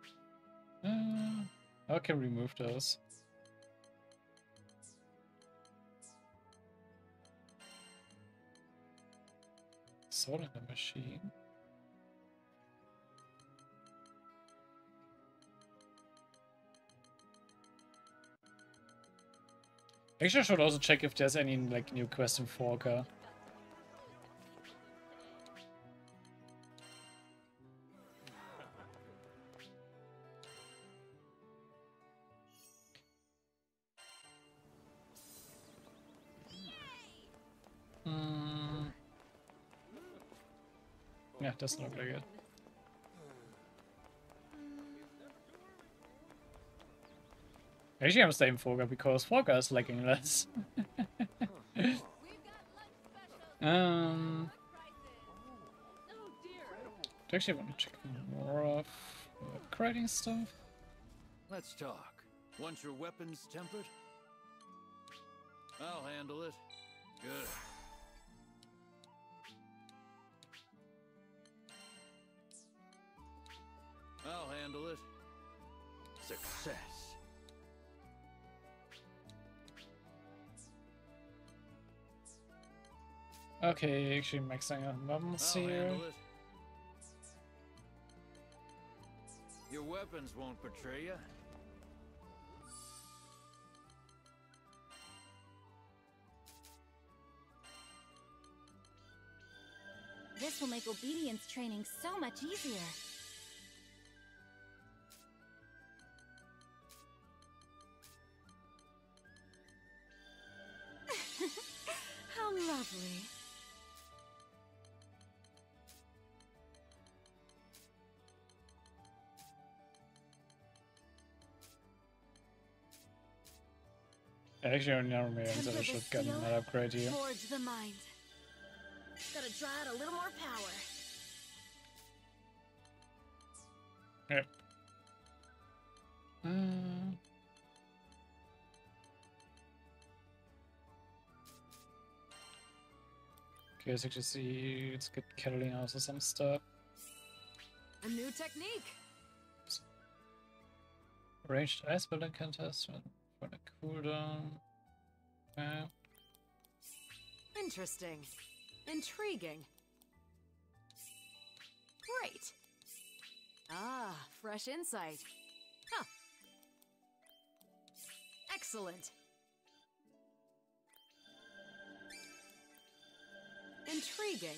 S1: I can remove those. Soul in the machine. Actually, I should also check if there's any like new quest in Forka. Yeah, doesn't look like it. Actually, I'm staying Forga because Forga is lagging less. Do I actually want to check more of upgrading stuff?
S5: Let's talk. Want your weapons tempered? I'll handle it. Good.
S3: I'll handle it. Success.
S1: Okay, actually maxing out mums
S3: I'll
S1: here.
S3: handle it. Your weapons won't betray you.
S7: This will make obedience training so much easier.
S4: How lovely.
S1: Actually, I never made it, so I should have gotten that upgrade here.
S7: Forge the mind. Gotta draw out a little more power.
S1: Yep. Okay, let's actually see. Let's get Catalina also some stuff.
S4: A new technique.
S1: Ranged ice balloon contestant for the cooldown. Okay.
S4: Interesting. Intriguing. Great. Ah, fresh insight. Huh. Excellent. Intriguing.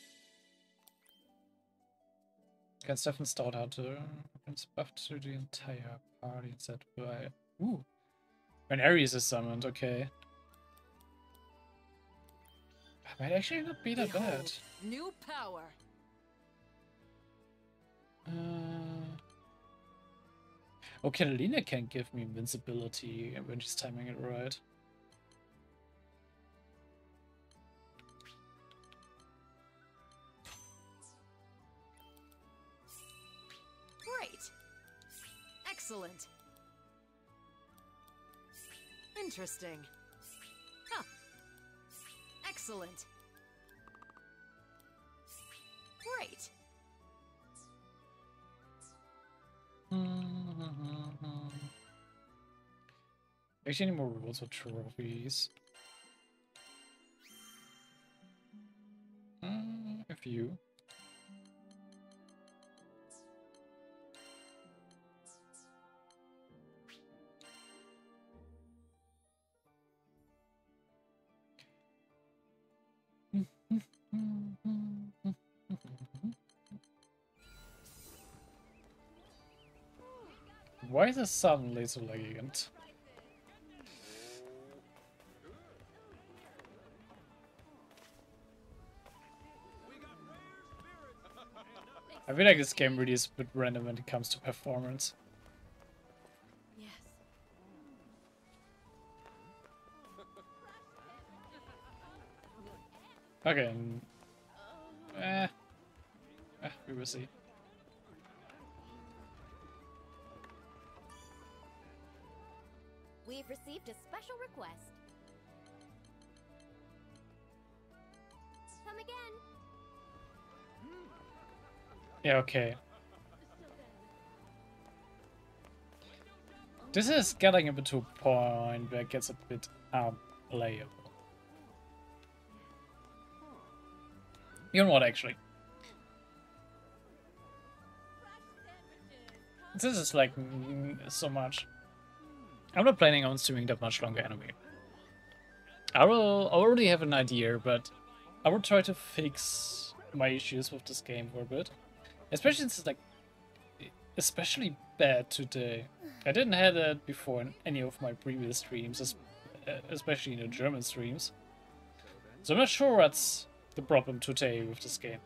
S1: Can Stefan start out to it's buffed to the entire party set by ooh. When Ares is summoned, okay. Might actually not be that bad.
S4: Behold, new power.
S1: Oh, Catalina can give me invincibility when she's timing it right.
S4: Great. Excellent. Interesting. Huh. Excellent. Great.
S1: Actually, any more rules or trophies? A few. Why is it suddenly so elegant? I feel like this game really is a bit random when it comes to performance.
S4: Yes.
S1: Okay. We will see.
S2: We've received a special request. Come again.
S1: Yeah, okay. This is getting a bit to a point where it gets a bit unplayable. You know what, actually? This is like so much. I'm not planning on streaming that much longer anyway. I already have an idea, but I will try to fix my issues with this game for a bit. Especially since it's like especially bad today. I didn't have that before in any of my previous streams, especially in the German streams. So I'm not sure what's the problem today with this game.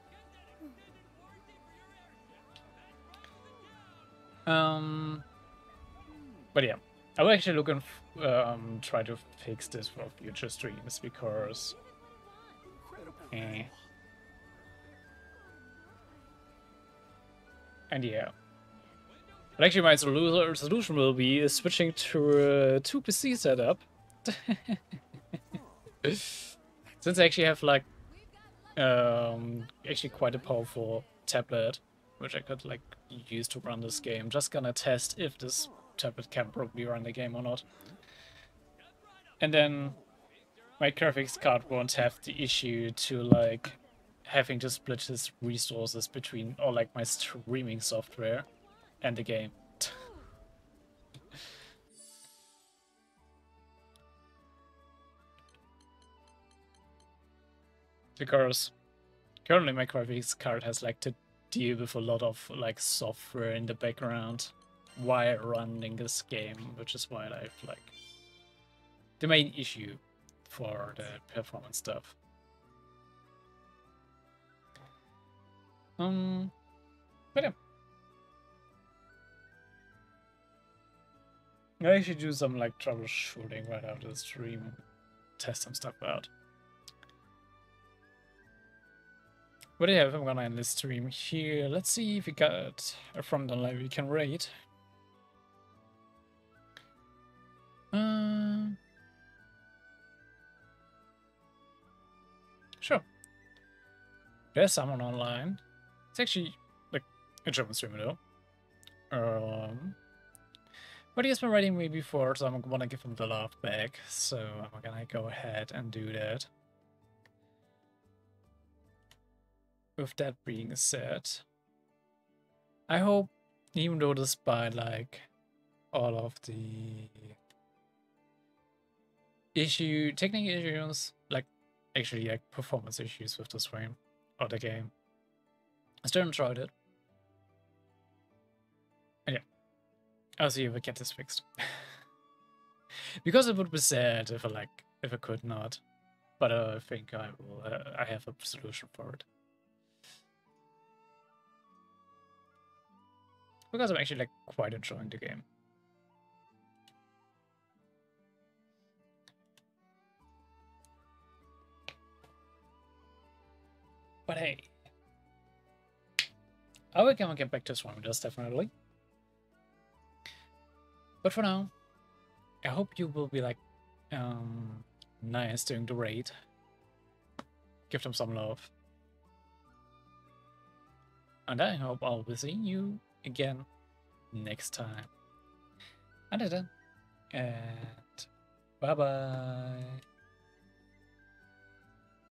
S1: But yeah, I will actually look and try to fix this for future streams because. And yeah. But actually my solution will be switching to a 2 PC setup. Since I actually have like actually quite a powerful tablet which I could like use to run this game. Just gonna test if this tablet can properly run the game or not. And then my graphics card won't have the issue to like having to split his resources between or like my streaming software and the game. Because currently my graphics card has like to deal with a lot of like software in the background while running this game, which is why I have like the main issue for the performance stuff. But yeah. I should do some like troubleshooting right after the stream, test some stuff out. But yeah, if I'm gonna end this stream here, let's see if we got a front line we can raid. Sure. There's someone online. It's actually like a German streamer though. But he has been raiding me before, so I'm gonna give him the love back. So I'm gonna go ahead and do that. With that being said, I hope, even though despite like all of the technical issues, like actually like performance issues with the stream or the game, I still enjoyed it. And yeah, I'll see if I get this fixed. Because it would be sad if I could not, but I think I will. I have a solution for it. Because I'm actually like quite enjoying the game. But hey, I will get back to this one, just definitely. But for now, I hope you will be like nice during the raid. Give them some love. And I hope I'll be seeing you again next time. Until then, and bye bye.